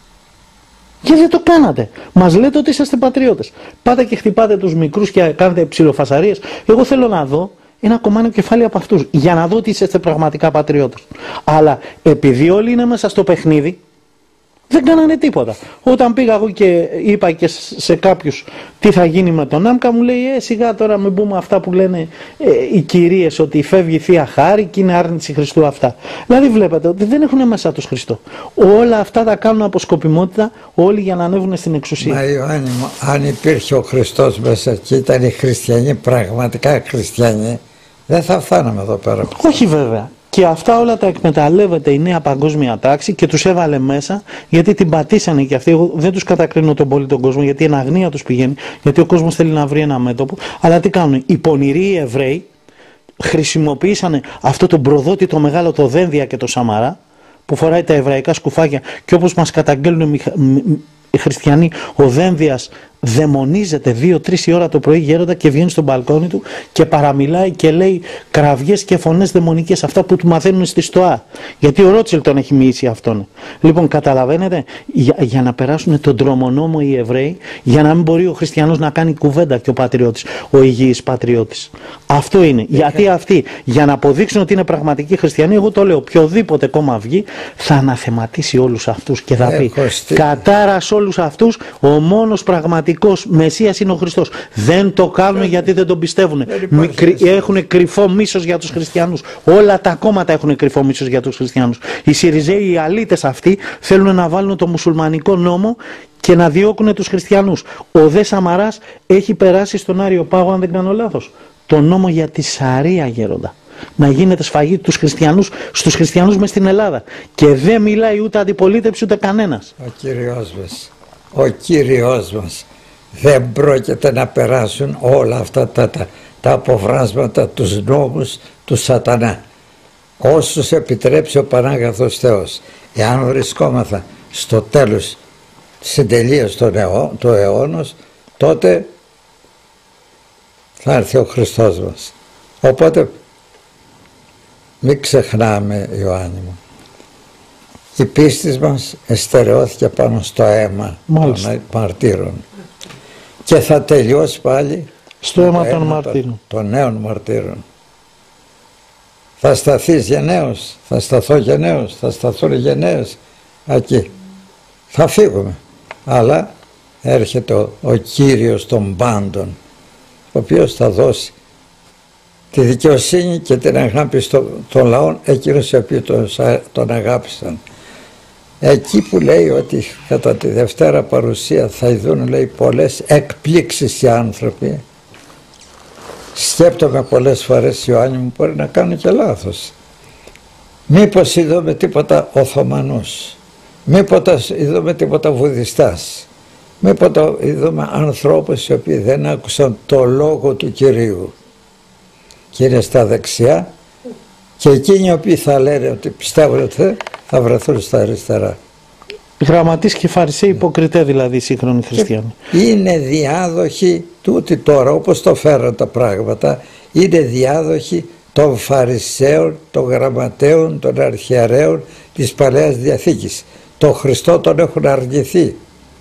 Γιατί δεν το κάνατε? Μας λέτε ότι είσαστε πατριώτες. Πάτε και χτυπάτε τους μικρούς και κάνετε ψιλοφασαρίες. Εγώ θέλω να δω ένα κομμάτι κεφάλι από αυτούς, για να δω ότι είσαστε πραγματικά πατριώτες. Αλλά επειδή όλοι είναι μέσα στο παιχνίδι, δεν κάνανε τίποτα. Όταν πήγα εγώ και είπα και σε κάποιους τι θα γίνει με τον Άμκα, μου λέει σιγά τώρα μην πούμε αυτά που λένε οι κυρίες, ότι φεύγει η Θεία Χάρη και είναι άρνηση Χριστού αυτά. Δηλαδή βλέπετε ότι δεν έχουν μέσα τους Χριστό. Όλα αυτά τα κάνουν από σκοπιμότητα, όλοι για να ανέβουν στην εξουσία. Μα Ιωάννη, αν υπήρχε ο Χριστός μέσα και ήταν οι χριστιανοί πραγματικά χριστιανοί, δεν θα φτάναμε εδώ πέρα. Όχι βέβαια. Και αυτά όλα τα εκμεταλλεύεται η νέα παγκόσμια τάξη και τους έβαλε μέσα, γιατί την πατήσανε και αυτοί. Εγώ δεν τους κατακρίνω τον πολύ τον κόσμο, γιατί εν αγνία τους πηγαίνει, γιατί ο κόσμος θέλει να βρει ένα μέτωπο. Αλλά τι κάνουν? Οι πονηροί Εβραίοι χρησιμοποίησαν αυτό τον προδότη το μεγάλο, το Δένδια και το Σαμαρά, που φοράει τα εβραϊκά σκουφάκια, και όπως μας καταγγέλνουν οι χριστιανοί, ο Δένδιας δαιμονίζεται 2-3 η ώρα το πρωί γέροντα και βγαίνει στο μπαλκόνι του και παραμιλάει και λέει κραυγές και φωνές δαιμονικές, αυτά που του μαθαίνουν στη Στοά, γιατί ο Ρότσιλ τον έχει μοιήσει αυτόν. Λοιπόν, καταλαβαίνετε, για να περάσουν τον τρομονόμο οι Εβραίοι, για να μην μπορεί ο χριστιανός να κάνει κουβέντα και ο πατριώτης, ο υγιής πατριώτης. Αυτό είναι. Γιατί αυτοί, για να αποδείξουν ότι είναι πραγματικοί χριστιανοί, εγώ το λέω, οποιοδήποτε κόμμα βγει θα αναθεματίσει όλους αυτούς και θα πει κατάρας όλους αυτούς, ο μόνος πραγματικός πραγματικός Μεσσίας είναι ο Χριστός. Δεν το κάνουν γιατί δεν τον πιστεύουν. Έχουν κρυφό μίσος για τους χριστιανούς. Όλα τα κόμματα έχουν κρυφό μίσος για τους χριστιανούς. Οι Σιριζέοι, οι αλήτες αυτοί θέλουν να βάλουν το μουσουλμανικό νόμο και να διώκουν τους χριστιανούς. Ο Δε Σαμαράς έχει περάσει στον Άριο Πάγο, αν δεν κάνω λάθος, το νόμο για τη Σαρία, γέροντα. Να γίνεται σφαγή στους χριστιανούς μες στην Ελλάδα. Και δεν μιλάει ούτε αντιπολίτευση ούτε κανένας. Ο Κύριος μας δεν πρόκειται να περάσουν όλα αυτά τα αποβράσματα, τους νόμους του σατανά. Όσους επιτρέψει ο Πανάγαθος Θεός. Εάν βρισκόμαθα στο τέλος στην τελεία του αιώνος, τότε θα έρθει ο Χριστός μας. Οπότε μην ξεχνάμε, Ιωάννη μου, η πίστη μας εστερεώθηκε πάνω στο αίμα των μαρτύρων και θα τελειώσει πάλι στο αίμα των μαρτύρων, των νέων μαρτύρων. Θα σταθείς γενναίος, θα σταθώ γενναίος, θα σταθούν γενναίος εκεί. Θα φύγουμε, αλλά έρχεται ο Κύριος των πάντων, ο οποίος θα δώσει τη δικαιοσύνη και την αγάπη των λαών, εκείνους οι οποίοι τον αγάπησαν. Εκεί που λέει ότι κατά τη Δευτέρα παρουσία θα ειδούν, λέει, πολλές εκπλήξεις οι άνθρωποι, σκέπτομαι πολλές φορές, Ιωάννη μου, μπορεί να κάνω και λάθος. Μήπως είδαμε τίποτα Οθωμανούς, μήπως είδαμε τίποτα Βουδιστάς, μήπως είδαμε ανθρώπους οι οποίοι δεν άκουσαν το λόγο του Κυρίου και είναι στα δεξιά, και εκείνοι οι οποίοι θα λένε ότι πιστεύουν ότι θα βρεθούν στα αριστερά. Γραμματείς και Φαρισαίοι υποκριτέ, δηλαδή οι σύγχρονοι χριστιανοί. Είναι διάδοχοι τούτοι τώρα, όπως το φέραν τα πράγματα, είναι διάδοχοι των Φαρισαίων, των Γραμματέων, των Αρχιερέων της Παλαιάς Διαθήκης. Τον Χριστό τον έχουν αρνηθεί.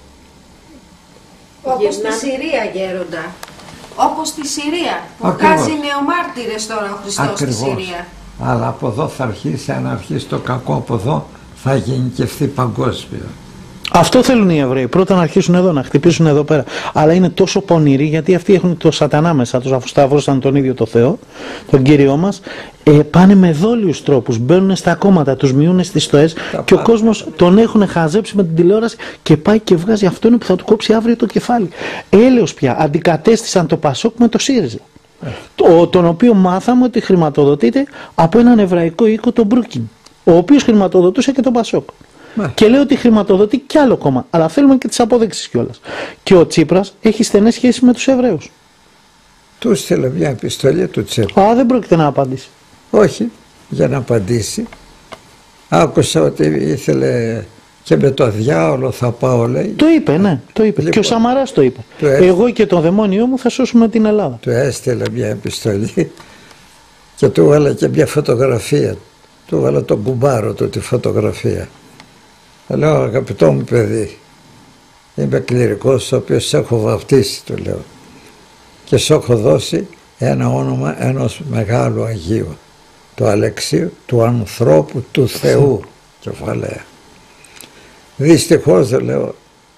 Όπως στη Συρία, γέροντα. Όπως στη Συρία, που βγάζει νεομάρτυρες τώρα ο Χριστός. Ακριβώς. Στη Συρία. Αλλά από εδώ θα αρχίσει, αν αρχίσει το κακό από εδώ, θα γενικευθεί παγκόσμιο. Αυτό θέλουν οι Εβραίοι. Πρώτα να αρχίσουν εδώ, να χτυπήσουν εδώ πέρα. Αλλά είναι τόσο πονηροί, γιατί αυτοί έχουν το σατανά μέσα τους, αφού σταύρωσαν τον ίδιο το Θεό, τον Κύριό μας. Πάνε με δόλιους τρόπους, μπαίνουν στα κόμματα, τους μειούν στις στοές και ο κόσμος τον έχουν χαζέψει με την τηλεόραση και πάει και βγάζει αυτόν που θα του κόψει αύριο το κεφάλι. Έλεος πια, αντικατέστησαν το Πασόκ με το ΣΥΡΙΖΑ. Τον οποίο μάθαμε ότι χρηματοδοτείται από έναν εβραϊκό οίκο, τον Μπρούκιν, ο οποίος χρηματοδοτούσε και τον Πασόκ. Και λέει ότι χρηματοδοτεί κι άλλο κόμμα, αλλά θέλουμε και τις αποδείξεις κιόλας. Και ο Τσίπρας έχει στενές σχέσεις με τους Εβραίους. Του στείλε μια επιστολή του Τσίπρα. Δεν πρόκειται να απαντήσει. Όχι, για να απαντήσει. Άκουσα ότι ήθελε και με το διάολο θα πάω, λέει. Το είπε, ναι, το είπε. Λοιπόν, και ο Σαμαράς το είπε. Εγώ και το δαιμόνιό μου θα σώσουμε την Ελλάδα. Του έστειλε μια επιστολή και του έβαλε και μια φωτογραφία. Του έβαλε τον κουμπάρο του τη φωτογραφία. Λέω, αγαπητό μου παιδί, είμαι κληρικός, ο οποίος σε έχω βαπτίσει, του λέω, και σου έχω δώσει ένα όνομα ενός μεγάλου Αγίου, του Αλεξίου, του ανθρώπου του Θεού, κεφαλαία. Δυστυχώς, λέω,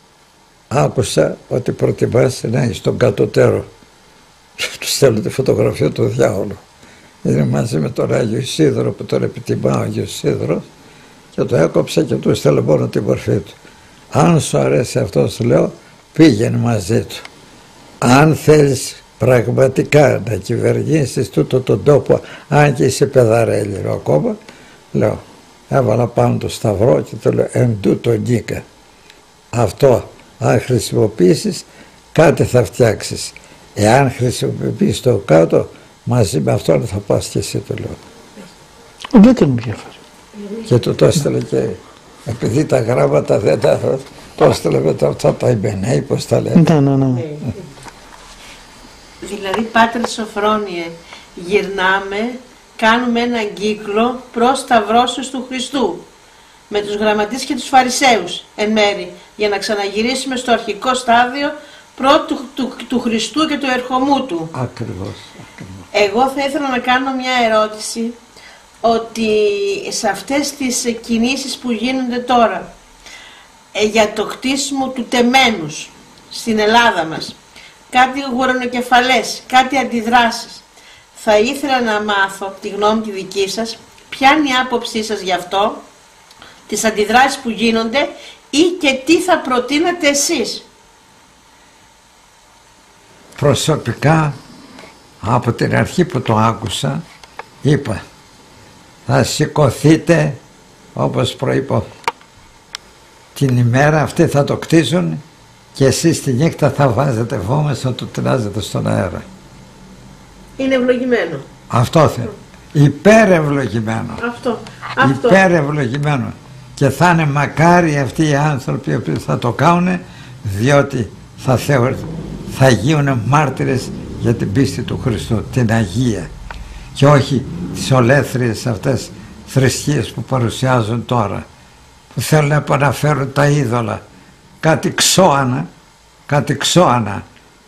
άκουσα ότι προτιμάς να είσαι στον κατωτέρο. Του στέλνω τη φωτογραφία του διάολου. Είναι μαζί με τον Άγιο Ισίδωρο που τον επιτιμά ο Άγιος Ισίδωρος, και το έκοψα και του έστειλε μόνο την μορφή του. Αν σου αρέσει αυτός, λέω, πήγαινε μαζί του. Αν θέλεις πραγματικά να κυβερνήσεις τούτο τον τόπο, αν και είσαι παιδαρέλι ακόμα, λέω, έβαλα πάνω το σταυρό και το λέω, εν τούτο νίκα. Αυτό, αν χρησιμοποιήσεις, κάτι θα φτιάξεις. Εάν χρησιμοποιήσεις το κάτω, μαζί με αυτόν θα πας και εσύ, το λέω. Δεν τον ενδιαφέρει. Και του το έστειλε, και επειδή τα γράμματα δεν τα το έστειλε μετά αυτά τα Ιμπενέη, πώς τα λένε. Ναι. Δηλαδή, Πάτερ Σοφρόνιε, γυρνάμε, κάνουμε έναν κύκλο προς σταυρώσεις του Χριστού, με τους γραμματείς και τους Φαρισαίους εν μέρη, για να ξαναγυρίσουμε στο αρχικό στάδιο πρώτου του Χριστού και του ερχομού του. Ακριβώς. Εγώ θα ήθελα να κάνω μια ερώτηση, ότι σε αυτές τις κινήσεις που γίνονται τώρα για το κτίσιμο του τεμένους, στην Ελλάδα μας, κάτι γουρανοκεφαλές, κάτι αντιδράσεις. Θα ήθελα να μάθω τη γνώμη τη δική σας, ποια είναι η άποψή σας γι' αυτό, τις αντιδράσεις που γίνονται ή και τι θα προτείνατε εσείς. Προσωπικά, από την αρχή που το άκουσα, είπα θα σηκωθείτε όπως προείπα την ημέρα αυτή, θα το κτίζουν και εσείς τη νύχτα θα βάζετε βόμες, θα το τεινάζετε στον αέρα. Είναι ευλογημένο. Αυτό θέλω. Υπερευλογημένο. Αυτό. Υπερευλογημένο. Και θα είναι μακάρι αυτοί οι άνθρωποι που θα το κάνουν, διότι θα γίνουν μάρτυρες για την πίστη του Χριστού, την Αγία, και όχι τις ολέθριες αυτές θρησκείες που παρουσιάζουν τώρα, που θέλουν να επαναφέρουν τα είδωλα, κάτι ξώανα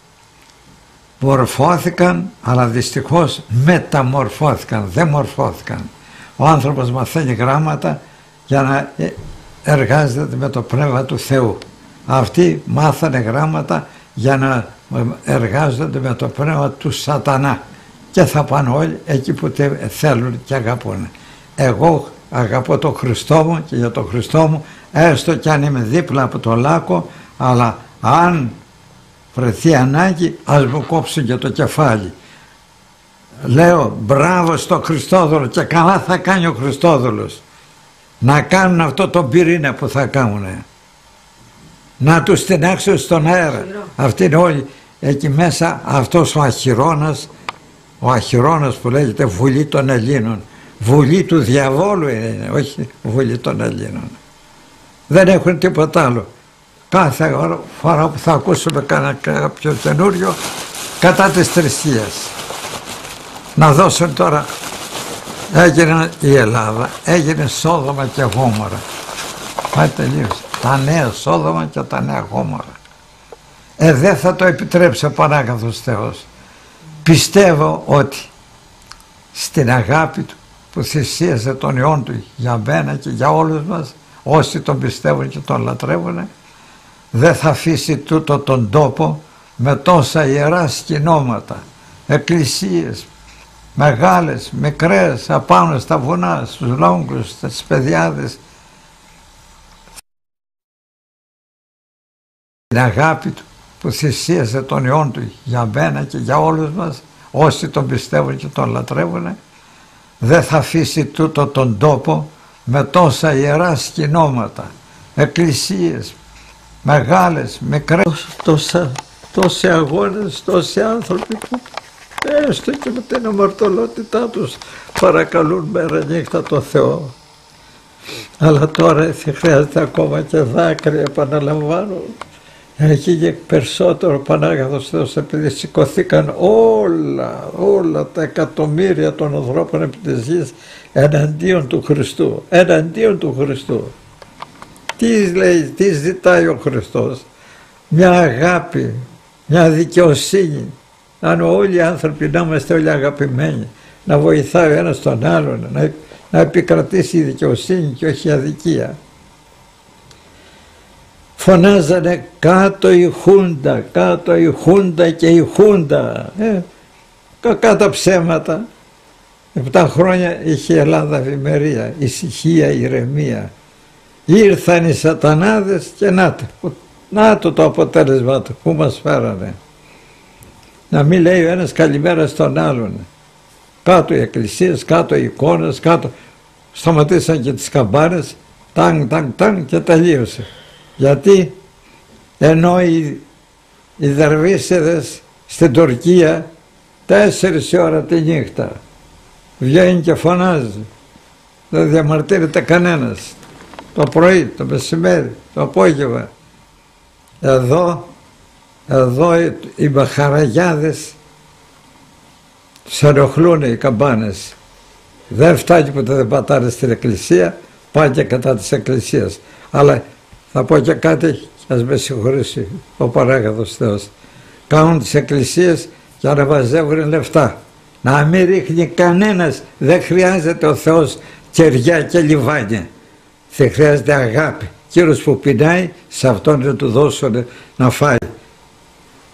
μορφώθηκαν, αλλά δυστυχώς μεταμορφώθηκαν, δεν μορφώθηκαν. Ο άνθρωπος μαθαίνει γράμματα για να εργάζεται με το Πνεύμα του Θεού. Αυτοί μάθανε γράμματα για να εργάζονται με το πνεύμα του σατανά και θα πάνε όλοι εκεί που θέλουν και αγαπούν. Εγώ αγαπώ τον Χριστό μου και για τον Χριστό μου, έστω κι αν είμαι δίπλα από το λάκκο, αλλά αν βρεθεί ανάγκη ας μου κόψουν και το κεφάλι. Λέω μπράβο στο Χριστόδουλο, και καλά θα κάνει ο Χριστόδουλος να κάνουν αυτό το πυρήνα που θα κάνουν, να τους τεινάξουν στον αέρα. Αυτοί είναι όλοι εκεί μέσα. Αυτός ο αχυρώνας που λέγεται Βουλή των Ελλήνων, Βουλή του διαβόλου είναι, όχι Βουλή των Ελλήνων. Δεν έχουν τίποτα άλλο. Κάθε φορά που θα ακούσουμε κάποιο καινούριο κατά της θρησκείας, να δώσουν τώρα, έγινε η Ελλάδα, έγινε Σόδομα και Γόμορα. Πάει τελείως. Τα νέα Σόδομα και τα νέα Γόμορα. Δεν θα το επιτρέψει ο Πανάγαθος Θεός. Πιστεύω ότι στην αγάπη του που θυσίασε τον Υιόν του για μένα και για όλους μας, όσοι τον πιστεύουν και τον λατρεύουν, δεν θα αφήσει τούτο τον τόπο με τόσα ιερά σκηνώματα, εκκλησίες μεγάλες, μικρές, απάνω στα βουνά, στους λόγκους, στις πεδιάδες. Την αγάπη του που θυσίασε τον Υιόν του για μένα και για όλους μας, όσοι τον πιστεύουν και τον λατρεύουν, δεν θα αφήσει τούτο τον τόπο με τόσα ιερά σκηνώματα, εκκλησίες μεγάλες, μικρές, τόσοι αγώνες, τόσοι άνθρωποι που έστω και με την αμαρτωλότητά τους παρακαλούν μέρα νύχτα το Θεό. Αλλά τώρα χρειάζεται ακόμα και δάκρυα, επαναλαμβάνω. Έχει και περισσότερο Πανάγαθος Θεός, επειδή σηκωθήκαν όλα τα εκατομμύρια των ανθρώπων επί της γης εναντίον του Χριστού, εναντίον του Χριστού. Τι λέει, τι ζητάει ο Χριστός? Μια αγάπη, μια δικαιοσύνη, αν όλοι οι άνθρωποι να είμαστε όλοι αγαπημένοι, να βοηθάει ο ένας τον άλλον, να επικρατήσει η δικαιοσύνη και όχι η αδικία. Φωνάζανε κάτω η Χούντα, κάτω η Χούντα και η Χούντα. Κακά τα ψέματα. 7 χρόνια είχε η Ελλάδα ευημερία, ησυχία, ηρεμία. Ήρθαν οι σατανάδες και να το αποτέλεσμα του που μας φέρανε. Να μην λέει ο ένας καλημέρα στον άλλον. Κάτω οι εκκλησίες, κάτω οι εικόνες, κάτω. Σταματήσαν και τις καμπάνες, τάγκ και τελείωσε. Γιατί ενώ οι δερβίσιδες στην Τουρκία 4 ώρα τη νύχτα βγαίνει και φωνάζει, δεν διαμαρτύρεται κανένας, το πρωί, το μεσημέρι, το απόγευμα. Εδώ οι μπαχαραγιάδες τους ενοχλούν οι καμπάνες. Δεν φτάνει που δεν πατάνε στην εκκλησία, πάνε και κατά της εκκλησίας. Αλλά θα πω και κάτι, ας με συγχωρήσει ο Πανάγαθος Θεός. Κάνουν τις εκκλησίες για να μαζεύουν λεφτά. Να μην ρίχνει κανένας, δεν χρειάζεται ο Θεός κεριά και λιβάνια. Δεν χρειάζεται αγάπη. Κύριος που πεινάει, σε αυτόν να του δώσουν να φάει.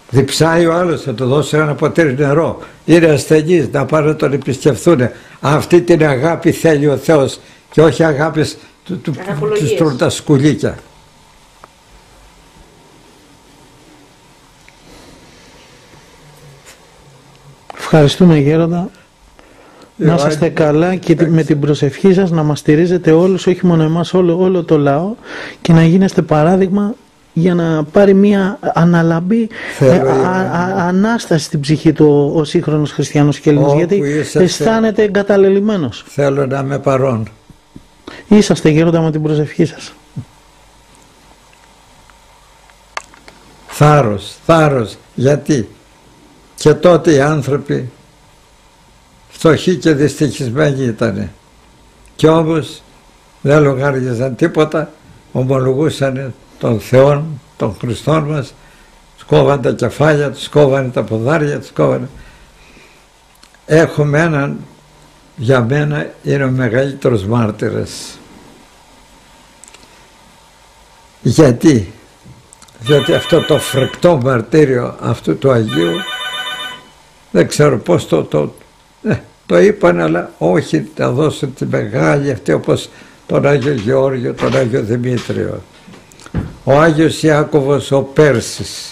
Διψάει ο άλλος, θα του δώσει ένα ποτήρι νερό. Είναι ασθενής, να πάνε να τον επισκεφθούν. Αυτή την αγάπη θέλει ο Θεός και όχι αγάπης του τα σκουλίκια. Ευχαριστούμε γέροντα. Να είστε καλά και με την προσευχή σας να μας στηρίζετε όλους, όχι μόνο εμάς, όλο το λαό, και να γίνεστε παράδειγμα για να πάρει μια αναλαμπή ανάσταση στην ψυχή του ο σύγχρονος χριστιανός και Έλληνας, γιατί αισθάνεται εγκαταλελειμμένος. Θέλω να είμαι παρόν. Είσαστε γέροντα με την προσευχή σας. Θάρρος, γιατί και τότε οι άνθρωποι φτωχοί και δυστυχισμένοι ήτανε, κι όμως δεν λογάριζαν τίποτα, ομολογούσαν τον Θεό, τον Χριστό μας, σκόβαν τα κεφάλια τους, σκόβαν τα ποδάρια τους, σκόβαν. Έχουμε έναν, για μένα είναι ο μεγαλύτερος μάρτυρας. Γιατί? Διότι αυτό το φρικτό μαρτύριο αυτού του Αγίου, δεν ξέρω πώς το είπαν, αλλά όχι να δώσουν τη μεγάλη αυτή, όπως τον Άγιο Γεώργιο, τον Άγιο Δημήτριο. Ο Άγιος Ιάκωβος ο Πέρσης.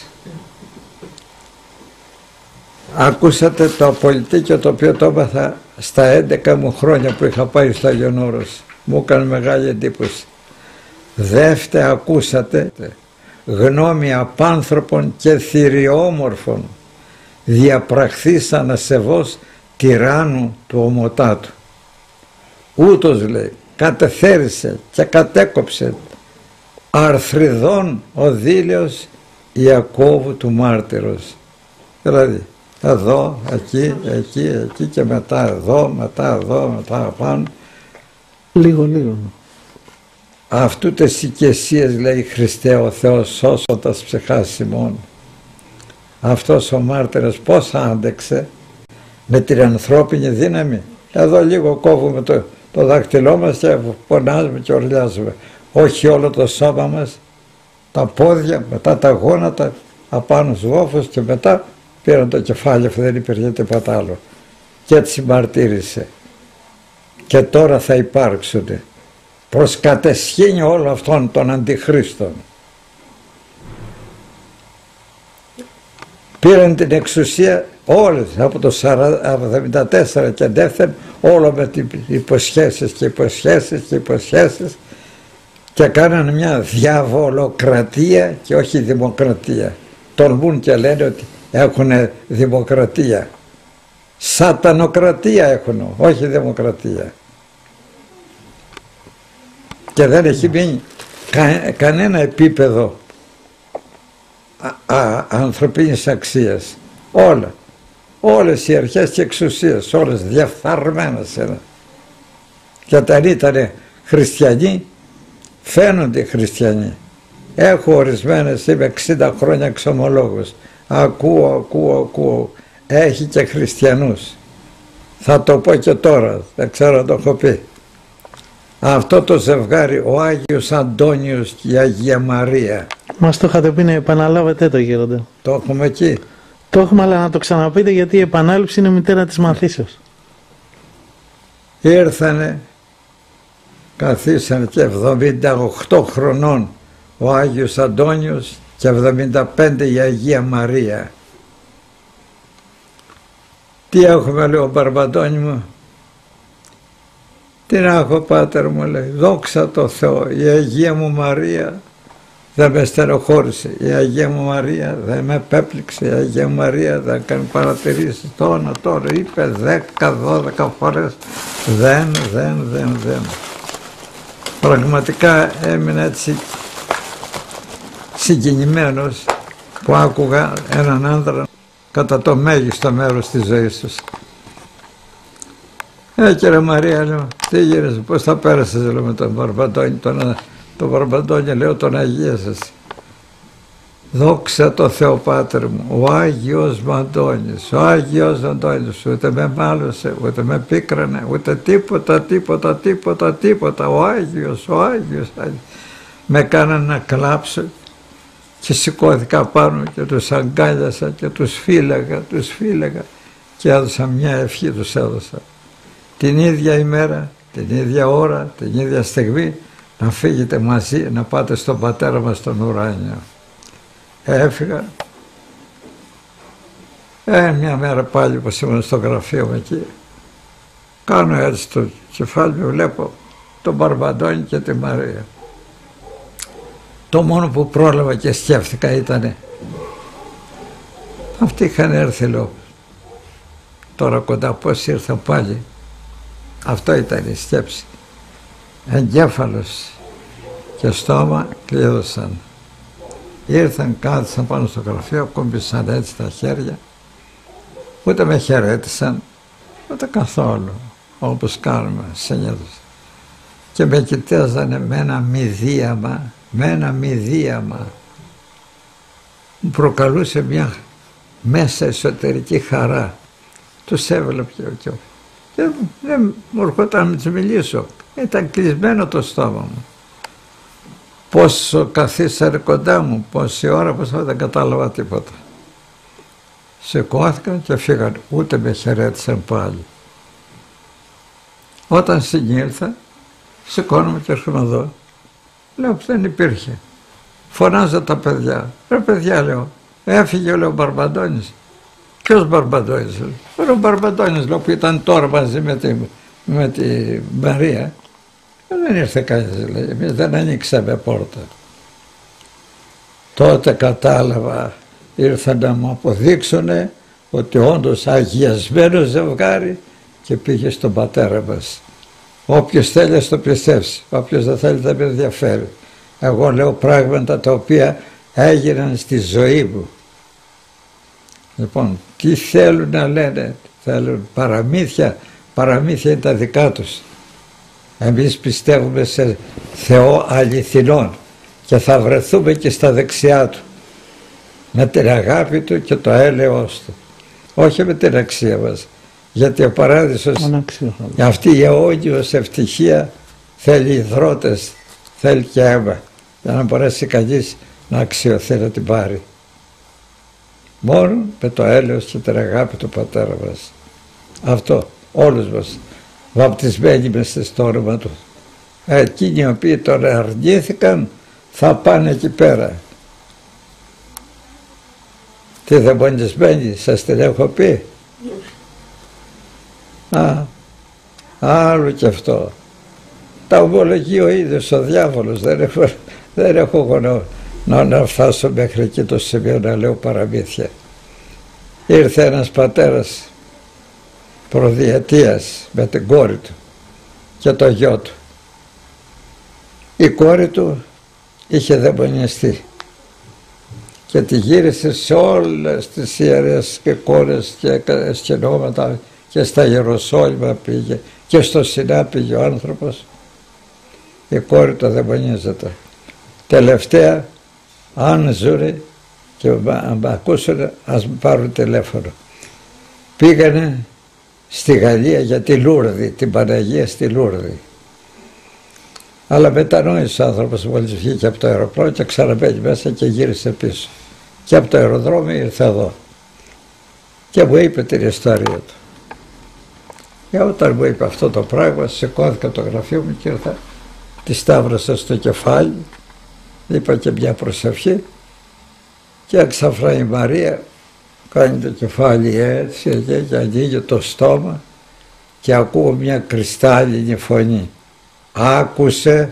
Ακούσατε το απολυτίκιο το οποίο το έμαθα στα 11 μου χρόνια που είχα πάει στο Άγιον Όρος. Μου έκανε μεγάλη εντύπωση. Δεύτε ακούσατε γνώμη απάνθρωπων και θηριόμορφων διαπραχθείς ανασεβώς τυράννου του ομοτάτου. Ούτως λέει κατεθέρισε και κατέκοψε αρθριδών ο δήλαιος Ιακώβου του μάρτυρος. Δηλαδή εδώ, εκεί και μετά εδώ, μετά πάνω. Λίγο. Αυτού τες οικεσίες λέει Χριστέ ο Θεός σώσοντας ψυχάς ημών. Αυτός ο μάρτυρας πώς άντεξε με την ανθρώπινη δύναμη. Εδώ λίγο κόβουμε το δάχτυλό μας και πονάζουμε και ορλιάζουμε. Όχι όλο το σώμα μας, τα πόδια, μετά τα γόνατα, απάνω στους γόφους και μετά πήραν το κεφάλι, αφού δεν υπήρχε τίποτα άλλο. Και έτσι μαρτύρησε. Και τώρα θα υπάρξουν προς κατεσχήνιο όλων αυτών των αντιχρίστων. Πήραν την εξουσία όλες από το 1974 και δεύτερον, όλο με υποσχέσεις και κάνανε μια διαβολοκρατία και όχι δημοκρατία. Τολμούν και λένε ότι έχουν δημοκρατία. Σατανοκρατία έχουν, όχι δημοκρατία. Και δεν έχει μείνει κανένα επίπεδο ανθρωπίνης αξίας. Όλες οι αρχές και εξουσίες, όλες διαφθαρμένες είναι. Και όταν ήταν χριστιανοί, φαίνονται χριστιανοί. Έχω ορισμένες, είμαι 60 χρόνια εξομολόγος. Ακούω. Έχει και χριστιανούς. Θα το πω και τώρα, δεν ξέρω αν το έχω πει. Αυτό το ζευγάρι, ο Άγιος Αντώνιος και η Αγία Μαρία. Μας το είχατε πει να επαναλάβετε το γέροντα. Το έχουμε εκεί. Το έχουμε, αλλά να το ξαναπείτε, γιατί η επανάληψη είναι μητέρα της μαθήσεως. Ήρθανε, καθίσανε και 78 χρονών ο Άγιος Αντώνιος και 75 η Αγία Μαρία. Τι έχουμε, λέει ο Μπαρμπαντώνη μου? Τι να έχω, πάτερ μου, λέει, δόξα τω Θεώ, η Αγία μου Μαρία δεν με στενοχώρησε, η Αγία μου Μαρία δεν με επέπληξε, η Αγία μου Μαρία δεν κάνει παρατηρήσεις. Τώρα είπε 10-12 φορές δεν. Πραγματικά έμεινα έτσι συγκινημένος που άκουγα έναν άντρα κατά το μέγιστο μέρος της ζωής τους. Κύριε Μαρία, λέω, τι γίνεσαι, πώς θα πέρασες, λέω, με τον Μπαρμπαντώνη, τον Μπαρμπαντώνη, λέω, τον αγίασες. Δόξα τω Θεώ, Πάτερ μου, ο Άγιος μου Αντώνης, ο Άγιος Αντώνης, ούτε με μάλωσε, ούτε με πίκρανε, ούτε τίποτα, ο Άγιος. Με κάνανε να κλάψω και σηκώθηκα πάνω και τους αγκάλιασα και τους φύλαγα και έδωσα μια ευχή, τους έδωσα. Την ίδια ημέρα, την ίδια ώρα, την ίδια στιγμή να φύγετε μαζί, να πάτε στον πατέρα μας στον ουράνιο. Έφυγα. Μια μέρα πάλι που ήμουν στο γραφείο μου εκεί, κάνω έτσι το κεφάλι μου, βλέπω τον Μπαρμπαντώνη και τη Μαρία. Το μόνο που πρόλαβα και σκέφτηκα ήταν αυτοί είχαν έρθει, λέω, τώρα κοντά πώς ήρθαν πάλι. Αυτό ήταν η σκέψη. Εγκέφαλος και στόμα κλείδωσαν. Ήρθαν, κάθισαν πάνω στο γραφείο, κούμπησαν έτσι τα χέρια, ούτε με χαιρέτησαν, ούτε καθόλου, όπως κάνουμε συνήθως. Και με κοιτάζανε με ένα μηδίαμα. Μου προκαλούσε μια μέσα εσωτερική χαρά. Τους έβλεπα και δεν μου έρχονταν να τους μιλήσω. Ήταν κλεισμένο το στόμα μου. Πόσο καθίσανε κοντά μου, πόση ώρα, δεν κατάλαβα τίποτα. Σηκώθηκαν και φύγαν, ούτε με χαιρέτησαν πάλι. Όταν συνήλθα, σηκώνομαι και έρχομαι εδώ. Λέω που δεν υπήρχε. Φωνάζω τα παιδιά. Ρε παιδιά, λέω, έφυγε, λέω, ο Μπαρμπαντώνης. Ποιος Μπαρμπαντώνης? Ο Μπαρμπαντώνης, λέω, που ήταν τώρα μαζί με τη Μαρία. Δεν ήρθε κανείς, λέει, εμείς δεν ανοίξαμε πόρτα. Τότε κατάλαβα, ήρθαν να μου αποδείξουνε ότι όντως αγιασμένο ζευγάρι και πήγε στον πατέρα μας. Όποιος θέλει να το πιστέψει, όποιος δεν θέλει δεν με ενδιαφέρει. Εγώ λέω πράγματα τα οποία έγιναν στη ζωή μου. Λοιπόν, τι θέλουν να λένε? Θέλουν παραμύθια, παραμύθια είναι τα δικά τους. Εμείς πιστεύουμε σε Θεό αληθινόν και θα βρεθούμε και στα δεξιά Του με την αγάπη Του και το έλεος Του, όχι με την αξία μας, γιατί ο παράδεισος, αυτή η αιώνιος ευτυχία θέλει υδρότες, θέλει και αίμα για να μπορέσει κανείς να αξιωθεί να την πάρει. Μόνο με το έλεος και την αγάπη του Πατέρα μας. Αυτό όλους μας, βαπτισμένοι μες στο όνομα Του. Εκείνοι οι οποίοι τον αρνήθηκαν θα πάνε εκεί πέρα. Τι δαιμονισμένοι, σας την έχω πει? Άλλο και αυτό. Τα ομολογεί ο ίδιος ο διάβολος. Δεν έχω εγώ να φτάσω μέχρι εκεί το σημείο να λέω παραμύθια. Ήρθε ένας πατέρας προδιετίας με την κόρη του και το γιο του. Η κόρη του είχε δαιμονιστεί και τη γύρισε σε όλες τις ιερές και κόρες και σκηνώματα και στα Ιεροσόλυμα πήγε και στο Σινά πήγε ο άνθρωπος. Η κόρη του δαιμονίζεται. Τελευταία, αν ζουνε και αν με ακούσουν, ας μου πάρουν τηλέφωνο. Πήγανε στη Γαλλία για τη Λούρδη, την Παναγία στη Λούρδη. Αλλά μετανόησε ο άνθρωπος μόλις βγήκε από το αεροπλάνο και ξαναμπαίνει μέσα και γύρισε πίσω. Και από το αεροδρόμιο ήρθε εδώ και μου είπε την ιστορία του. Και όταν μου είπε αυτό το πράγμα, σηκώθηκα το γραφείο μου και ήρθα, τη σταύρωσα στο κεφάλι, είπα και μια προσευχή και εξαφρά η Μαρία κάνει το κεφάλι έτσι και ανοίγει το στόμα και ακούω μια κρυστάλλινη φωνή. Άκουσε,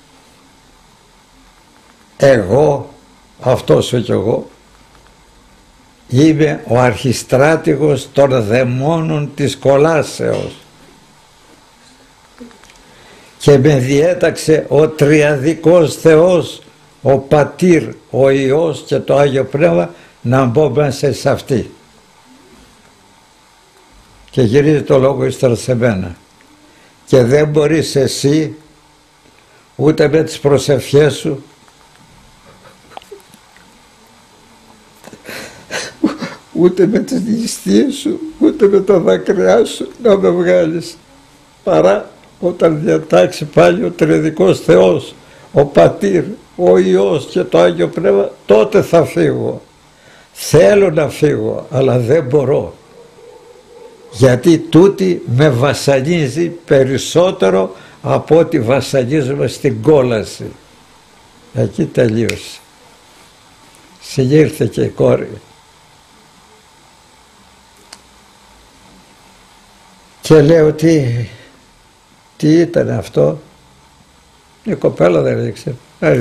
εγώ, αυτός κι εγώ, είμαι ο αρχιστράτηγος των δαιμόνων της κολάσεως και με διέταξε ο τριαδικός Θεός, ο Πατήρ, ο Υιός και το Άγιο Πνεύμα να μπω μέσα σε αυτή. Και γυρίζει το λόγο ύστερα σε μένα. Και δεν μπορείς εσύ ούτε με τις προσευχές σου ούτε με τις νηστείες σου ούτε με τα δάκρυά σου να με βγάλεις, παρά όταν διατάξει πάλι ο τριαδικός Θεός, ο Πατήρ, ο Υιός και το Άγιο Πνεύμα, τότε θα φύγω. Θέλω να φύγω, αλλά δεν μπορώ. Γιατί τούτη με βασανίζει περισσότερο από ό,τι βασανίζουμε στην κόλαση. Εκεί τελείωσε. Συνήρθε και η κόρη. Και λέω τι ήταν αυτό. Η κοπέλα δεν ήξερε.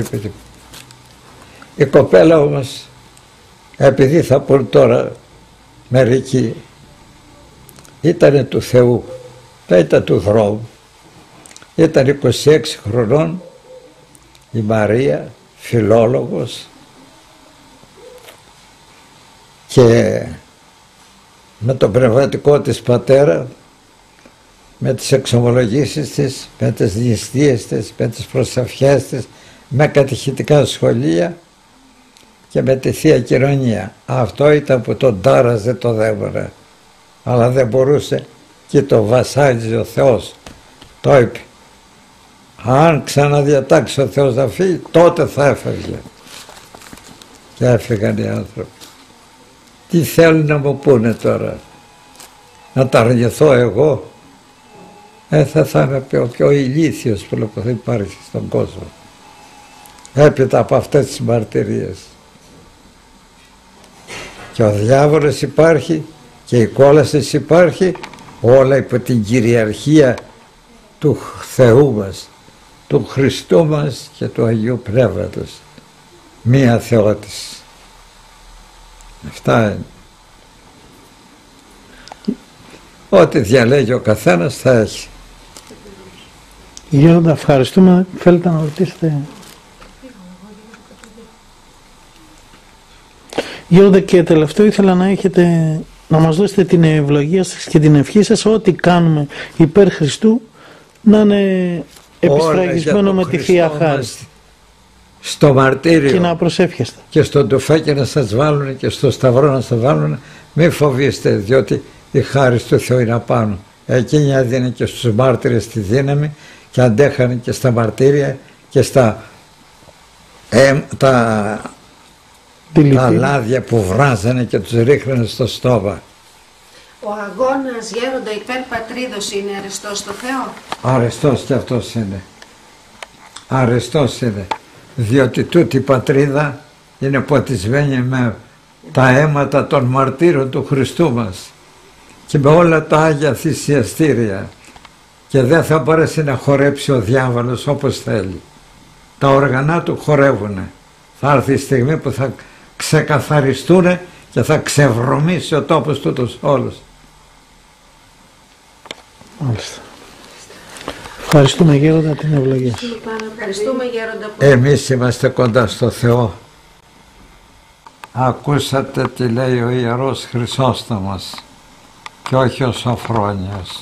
Η κοπέλα όμως, επειδή θα πούν τώρα μερικοί, ήτανε του Θεού, δεν ήταν του δρόμου. Ήταν 26 χρονών η Μαρία, φιλόλογος, και με τον πνευματικό της πατέρα, με τις εξομολογήσεις της, με τις νηστείες της, με τις προσευχές της, με κατηχητικά σχολεία και με τη Θεία Κοινωνία. Αυτό ήταν που τον τάραζε το δαίμονα, αλλά δεν μπορούσε και το βασάνιζε ο Θεός. Το είπε, αν ξαναδιατάξει ο Θεός να φύγει, τότε θα έφευγε. Και έφυγαν οι άνθρωποι. Τι θέλουν να μου πούνε τώρα, να τα αρνηθώ εγώ? Θα είμαι ο πιο ηλίθιος που υπάρχει στον κόσμο, έπειτα από αυτές τις μαρτυρίες. Και ο διάβολος υπάρχει και η κόλαση υπάρχει, όλα υπό την κυριαρχία του Θεού μας, του Χριστού μας και του Αγίου Πνεύματος. Μία θεότηση. Αυτά είναι. Ό,τι διαλέγει ο καθένας θα έχει. Γέροντα, ευχαριστούμε. Θέλετε να ρωτήσετε? Γέροντα, και τελευταίο ήθελα να μας δώσετε την ευλογία σας και την ευχή σας, ό,τι κάνουμε υπέρ Χριστού να είναι επισφραγισμένο με τη Θεία Χάρη. Στο μαρτύριο και να προσεύχεστε. Και στο τουφέκι να σας βάλουν και στο σταυρό να σας βάλουν. Μην φοβήστε, διότι η χάρη του Θεού είναι απάνω. Εκείνη έδινε και στους μάρτυρες τη δύναμη και αντέχανε και στα μαρτύρια και στα τα λάδια που βράζανε και τους ρίχνανε στο στόμα. Ο αγώνας, γέροντα, υπέρ πατρίδος είναι αρεστός στο Θεό? Αρεστός και αυτός είναι. Αρεστός είναι. Διότι τούτη η πατρίδα είναι ποτισμένη με τα αίματα των μαρτύρων του Χριστού μας και με όλα τα Άγια θυσιαστήρια, και δεν θα μπορέσει να χορέψει ο διάβολος όπως θέλει. Τα όργανα του χορεύουνε. Θα έρθει η στιγμή που θα ξεκαθαριστούν και θα ξεβρωμίσει ο τόπος τούτος όλος. Μάλιστα. Ευχαριστούμε, γέροντα, την ευλογία σας. Ευχαριστούμε, γέροντα. Εμείς είμαστε κοντά στο Θεό. Ακούσατε τι λέει ο Ιερός Χρυσόστομος και όχι ο Σοφρόνιος.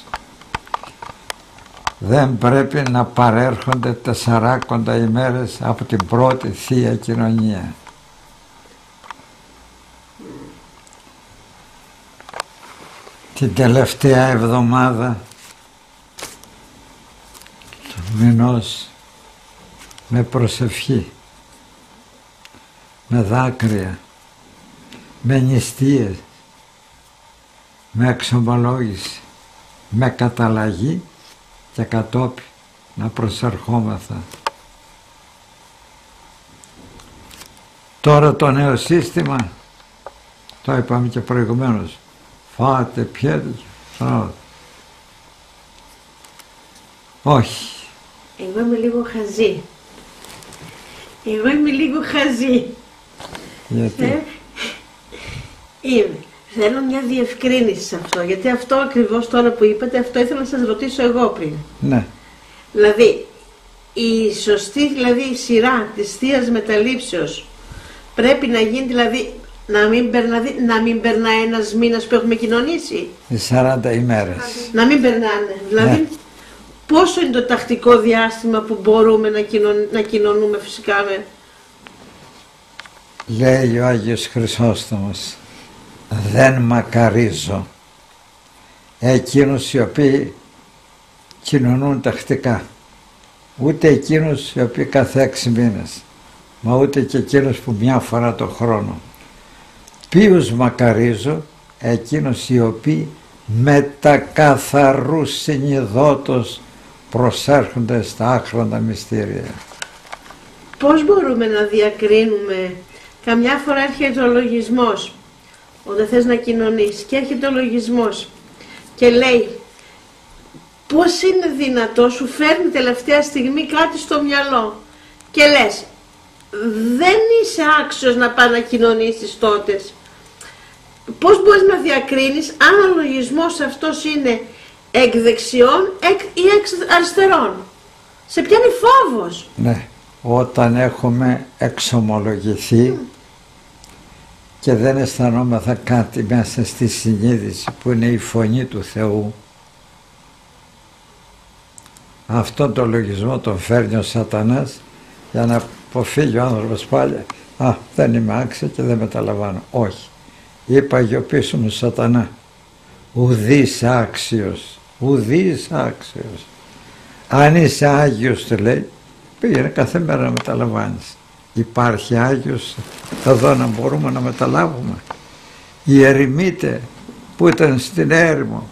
Δεν πρέπει να παρέρχονται 40 ημέρες από την πρώτη Θεία Κοινωνία. Την τελευταία εβδομάδα του μηνός, με προσευχή, με δάκρυα, με νηστείες, με εξομολόγηση, με καταλλαγή και κατόπιν να προσερχόμαθα. Τώρα το νέο σύστημα, το είπαμε και προηγουμένως, φάτε, πιέτε, όχι. Εγώ είμαι λίγο χαζή. Γιατί? Είμαι. Θέλω μια διευκρίνηση σε αυτό, γιατί αυτό ακριβώς τώρα που είπατε, αυτό ήθελα να σας ρωτήσω εγώ πριν. Ναι. Δηλαδή, η σωστή σειρά της Θείας Μεταλήψεως πρέπει να γίνει, δηλαδή, να μην περνάει ένας μήνας που έχουμε κοινωνήσει. Οι 40 ημέρες. Να μην περνάνε. Δηλαδή, ναι. Πόσο είναι το τακτικό διάστημα που μπορούμε να κοινωνούμε φυσικά με... Λέει ο Άγιος Χρυσόστομος, δεν μακαρίζω εκείνους οι οποίοι κοινωνούν τακτικά. ούτε εκείνους οι οποίοι κάθε 6 μήνες, μα ούτε και εκείνους που μια φορά το χρόνο. Ποιους μακαρίζω? Εκείνους οι οποίοι με τα καθαρού συνειδότος προσέρχονται στα άχροντα μυστήρια. Πώς μπορούμε να διακρίνουμε? Καμιά φορά έρχεται ο λογισμός, όταν θες να κοινωνείς, και έρχεται ο λογισμός και λέει πώς είναι δυνατό, σου φέρνει τελευταία στιγμή κάτι στο μυαλό και λες δεν είσαι άξιος να πας να κοινωνήσεις τότε. Πώς μπορείς να διακρίνεις αν ο λογισμός αυτός είναι εκ δεξιών ή εκ αριστερών? Σε πιάνει φόβος. Ναι, όταν έχουμε εξομολογηθεί και δεν αισθανόμεθα κάτι μέσα στη συνείδηση που είναι η φωνή του Θεού, αυτόν τον λογισμό τον φέρνει ο σατανάς για να αποφύγει ο άνθρωπος πάλι. Δεν είμαι άξιο και δεν μεταλαμβάνω. Όχι. Είπα αγιοποιήσου μου σατανά, ουδείς άξιος, ουδείς άξιος. Αν είσαι Άγιος, του λέει, πήγαινε κάθε μέρα να μεταλαμβάνεις. Υπάρχει Άγιος εδώ να μπορούμε να μεταλάβουμε? Οι ερημίτες που ήταν στην έρημο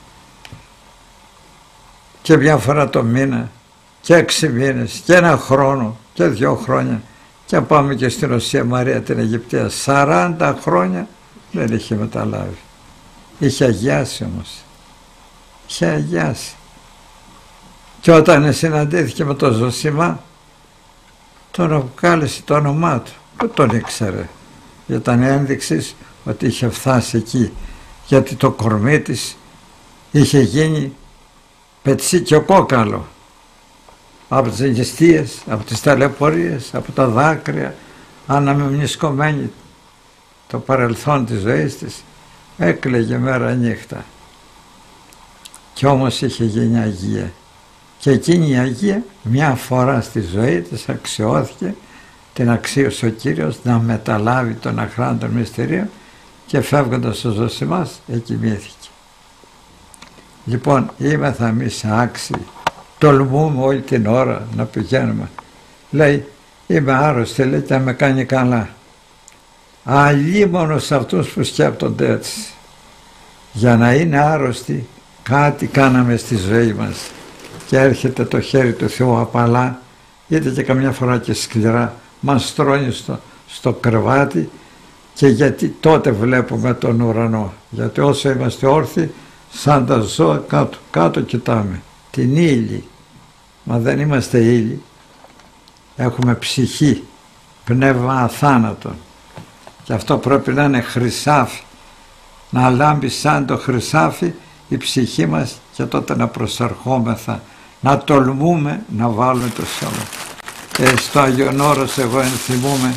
και μια φορά το μήνα και 6 μήνες και 1 χρόνο και 2 χρόνια, και πάμε και στην Οσία Μαρία την Αιγυπτία, 40 χρόνια δεν είχε μεταλάβει. Είχε αγιάσει όμως. Είχε αγιάσει. Και όταν συναντήθηκε με τον Ζωσιμά, τον αποκάλεσε το όνομά του. Δεν τον ήξερε. Ήταν ένδειξη ότι είχε φτάσει εκεί. Γιατί το κορμί της είχε γίνει πετσί κόκαλο. Από τις εγγυστίες, από τις ταλαιπωρίες, από τα δάκρυα, αναμεμνησκωμένη το παρελθόν της ζωής της, έκλαιγε μέρα νύχτα. Κι όμως είχε γίνει Αγία. Και εκείνη η Αγία μια φορά στη ζωή της αξιώθηκε, την αξίωσε ο Κύριος να μεταλάβει τον αχράντων μυστηρίων, και φεύγοντας ο Ζωσιμάς εκοιμήθηκε. Λοιπόν, είμεθα εμείς άξιοι, τολμούμε όλη την ώρα να πηγαίνουμε. Λέει, είμαι άρρωστη, λέει, και με κάνει καλά. Αλλήμωνο σε αυτούς που σκέπτονται έτσι. Για να είναι άρρωστοι, κάτι κάναμε στη ζωή μας. Και έρχεται το χέρι του Θεού απαλά, είτε και καμιά φορά και σκληρά, μας στρώνει στο κρεβάτι, και γιατί τότε βλέπουμε τον ουρανό. Γιατί όσο είμαστε όρθιοι, σαν τα ζώα κάτω κοιτάμε την ύλη. Μα δεν είμαστε ύλη, έχουμε ψυχή, πνεύμα αθάνατον, και αυτό πρέπει να είναι χρυσάφι, να λάμπει σαν το χρυσάφι η ψυχή μας, και τότε να προσερχόμεθα, να τολμούμε να βάλουμε το σώμα. Στο Άγιον Όρος εγώ ενθυμούμαι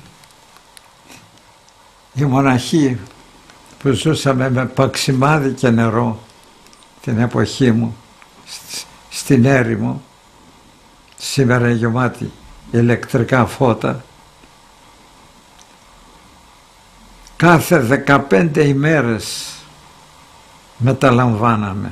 οι μοναχοί που ζούσαμε με παξιμάδι και νερό την εποχή μου στην έρημο, σήμερα γεμάτη ηλεκτρικά φώτα. Κάθε 15 ημέρες μεταλαμβάναμε.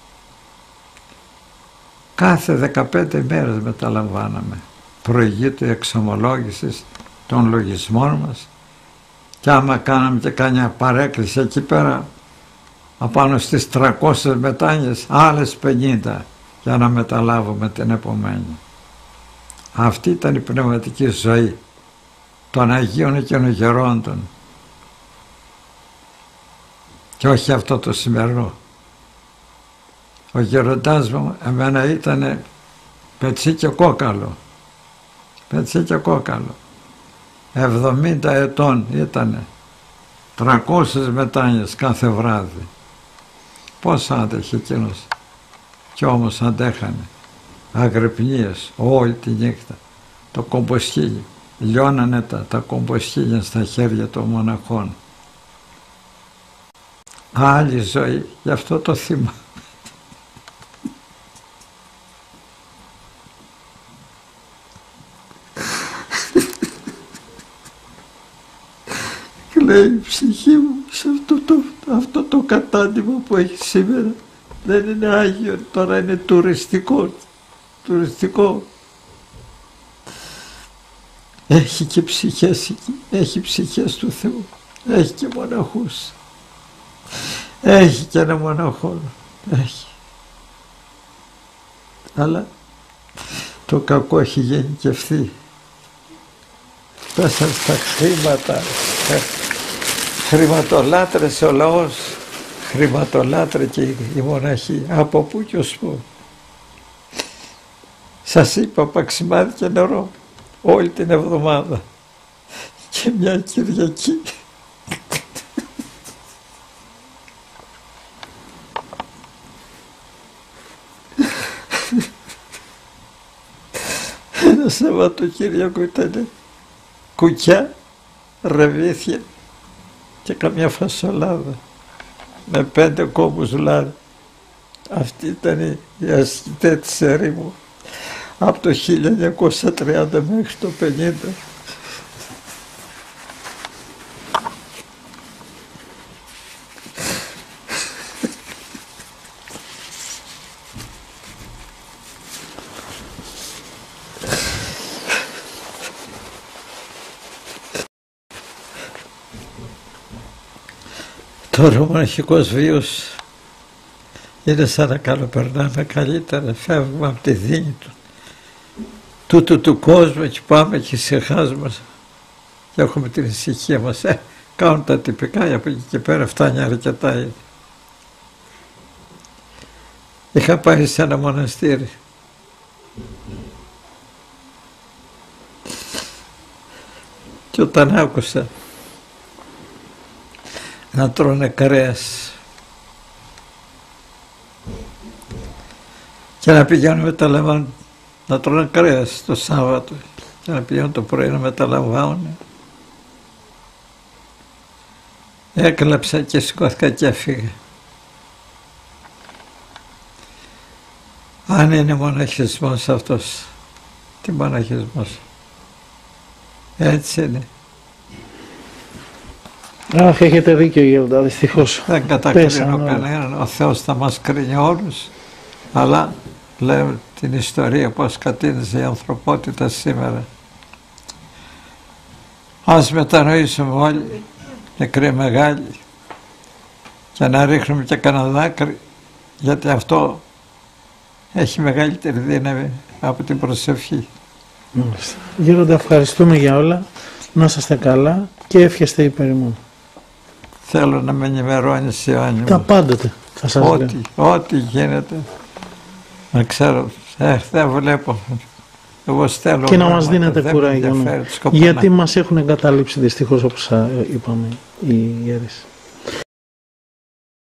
Κάθε 15 ημέρες μεταλαμβάναμε. Προηγείται εξομολόγησης των λογισμών μας, και άμα κάναμε και κάμια παρέκκληση εκεί πέρα, απάνω στις 300 μετάνοιες, άλλες 50 για να μεταλάβουμε την επομένη. Αυτή ήταν η πνευματική ζωή των Αγίων και των Γερόντων, και όχι αυτό το σημερινό. Ο γεροντάς μου εμένα ήταν πετσί και κόκαλο, πετσί και κόκαλο. 70 ετών ήτανε, 300 μετάνοιες κάθε βράδυ. Πώς άντεχε εκείνος? Κι όμως αντέχανε. Αγρυπνίες όλη τη νύχτα. Το κομποσχίλι, λιώνανε τα κομποσχίλια στα χέρια των μοναχών. Άλλη ζωή, γι' αυτό το θυμάμαι. Λέει η ψυχή μου, σε αυτό το κατάντημα που έχει σήμερα δεν είναι Άγιο, τώρα είναι τουριστικό. έχει και ψυχές εκεί, έχει ψυχές του Θεού, έχει και μοναχούς, έχει και ένα μοναχό, έχει. Αλλά το κακό έχει γενικευθεί. Πέσαν στα χρήματα, χρηματολάτρεσε ο λαός, χρηματολάτρε και οι μοναχοί, από πού και ως πού. Σας είπα, παξιμάδι και νερό όλη την εβδομάδα και μια Κυριακή. Ένα Σαββατοκύριακο ήταν κουκιά, ρεβίθια και καμιά φασολάδα με 5 κόμπους λάδι. Αυτή ήταν η ασκητέ της ερήμου από το 1930 μέχρι το 50. Τώρα ο μοναχικός βίος είναι σαν να καλοπερνάμε καλύτερα, φεύγουμε από τη δίνη τούτου του κόσμου και πάμε και ησυχάζουμε και έχουμε την ησυχία μας. Κάνουν τα τυπικά, από εκεί και πέρα φτάνει αρκετά. Είχα πάει σε ένα μοναστήρι και όταν άκουσα να τρώνε κρέας και να πηγαίνουν μεταλαμβάνουν, να τρώνε κρέας το Σάββατο και να πηγαίνουν το πρωί να μεταλαμβάνουν, έκλαψα και σηκώθηκα και έφυγα. Αν είναι μοναχισμός αυτός, τι μοναχισμός, έτσι είναι. Αχ, έχετε δίκιο Γέροντα, δυστυχώς. Δεν κατακρίνω κανέναν, ο Θεός θα μας κρίνει όλους, αλλά λέω την ιστορία πώς κατήνιζε η ανθρωπότητα σήμερα. Ας μετανοήσουμε όλοι, μικροί μεγάλοι, και να ρίχνουμε και κανένα δάκρυ, γιατί αυτό έχει μεγαλύτερη δύναμη από την προσευχή. Μάλιστα. Γέροντα, ευχαριστούμε για όλα, να είσαστε καλά και εύχεστε υπέρ ημών. Θέλω να με ενημερώνεις, Ιωάννη μου. Τα πάντοτε θα σας λέω. Ό,τι γίνεται. Να ξέρω, δεν βλέπω. Εγώ στέλνω. Και να μας δίνετε κουράγιο. Γιατί μας έχουν εγκαταλείψει δυστυχώς, όπως είπαμε οι ιερείς.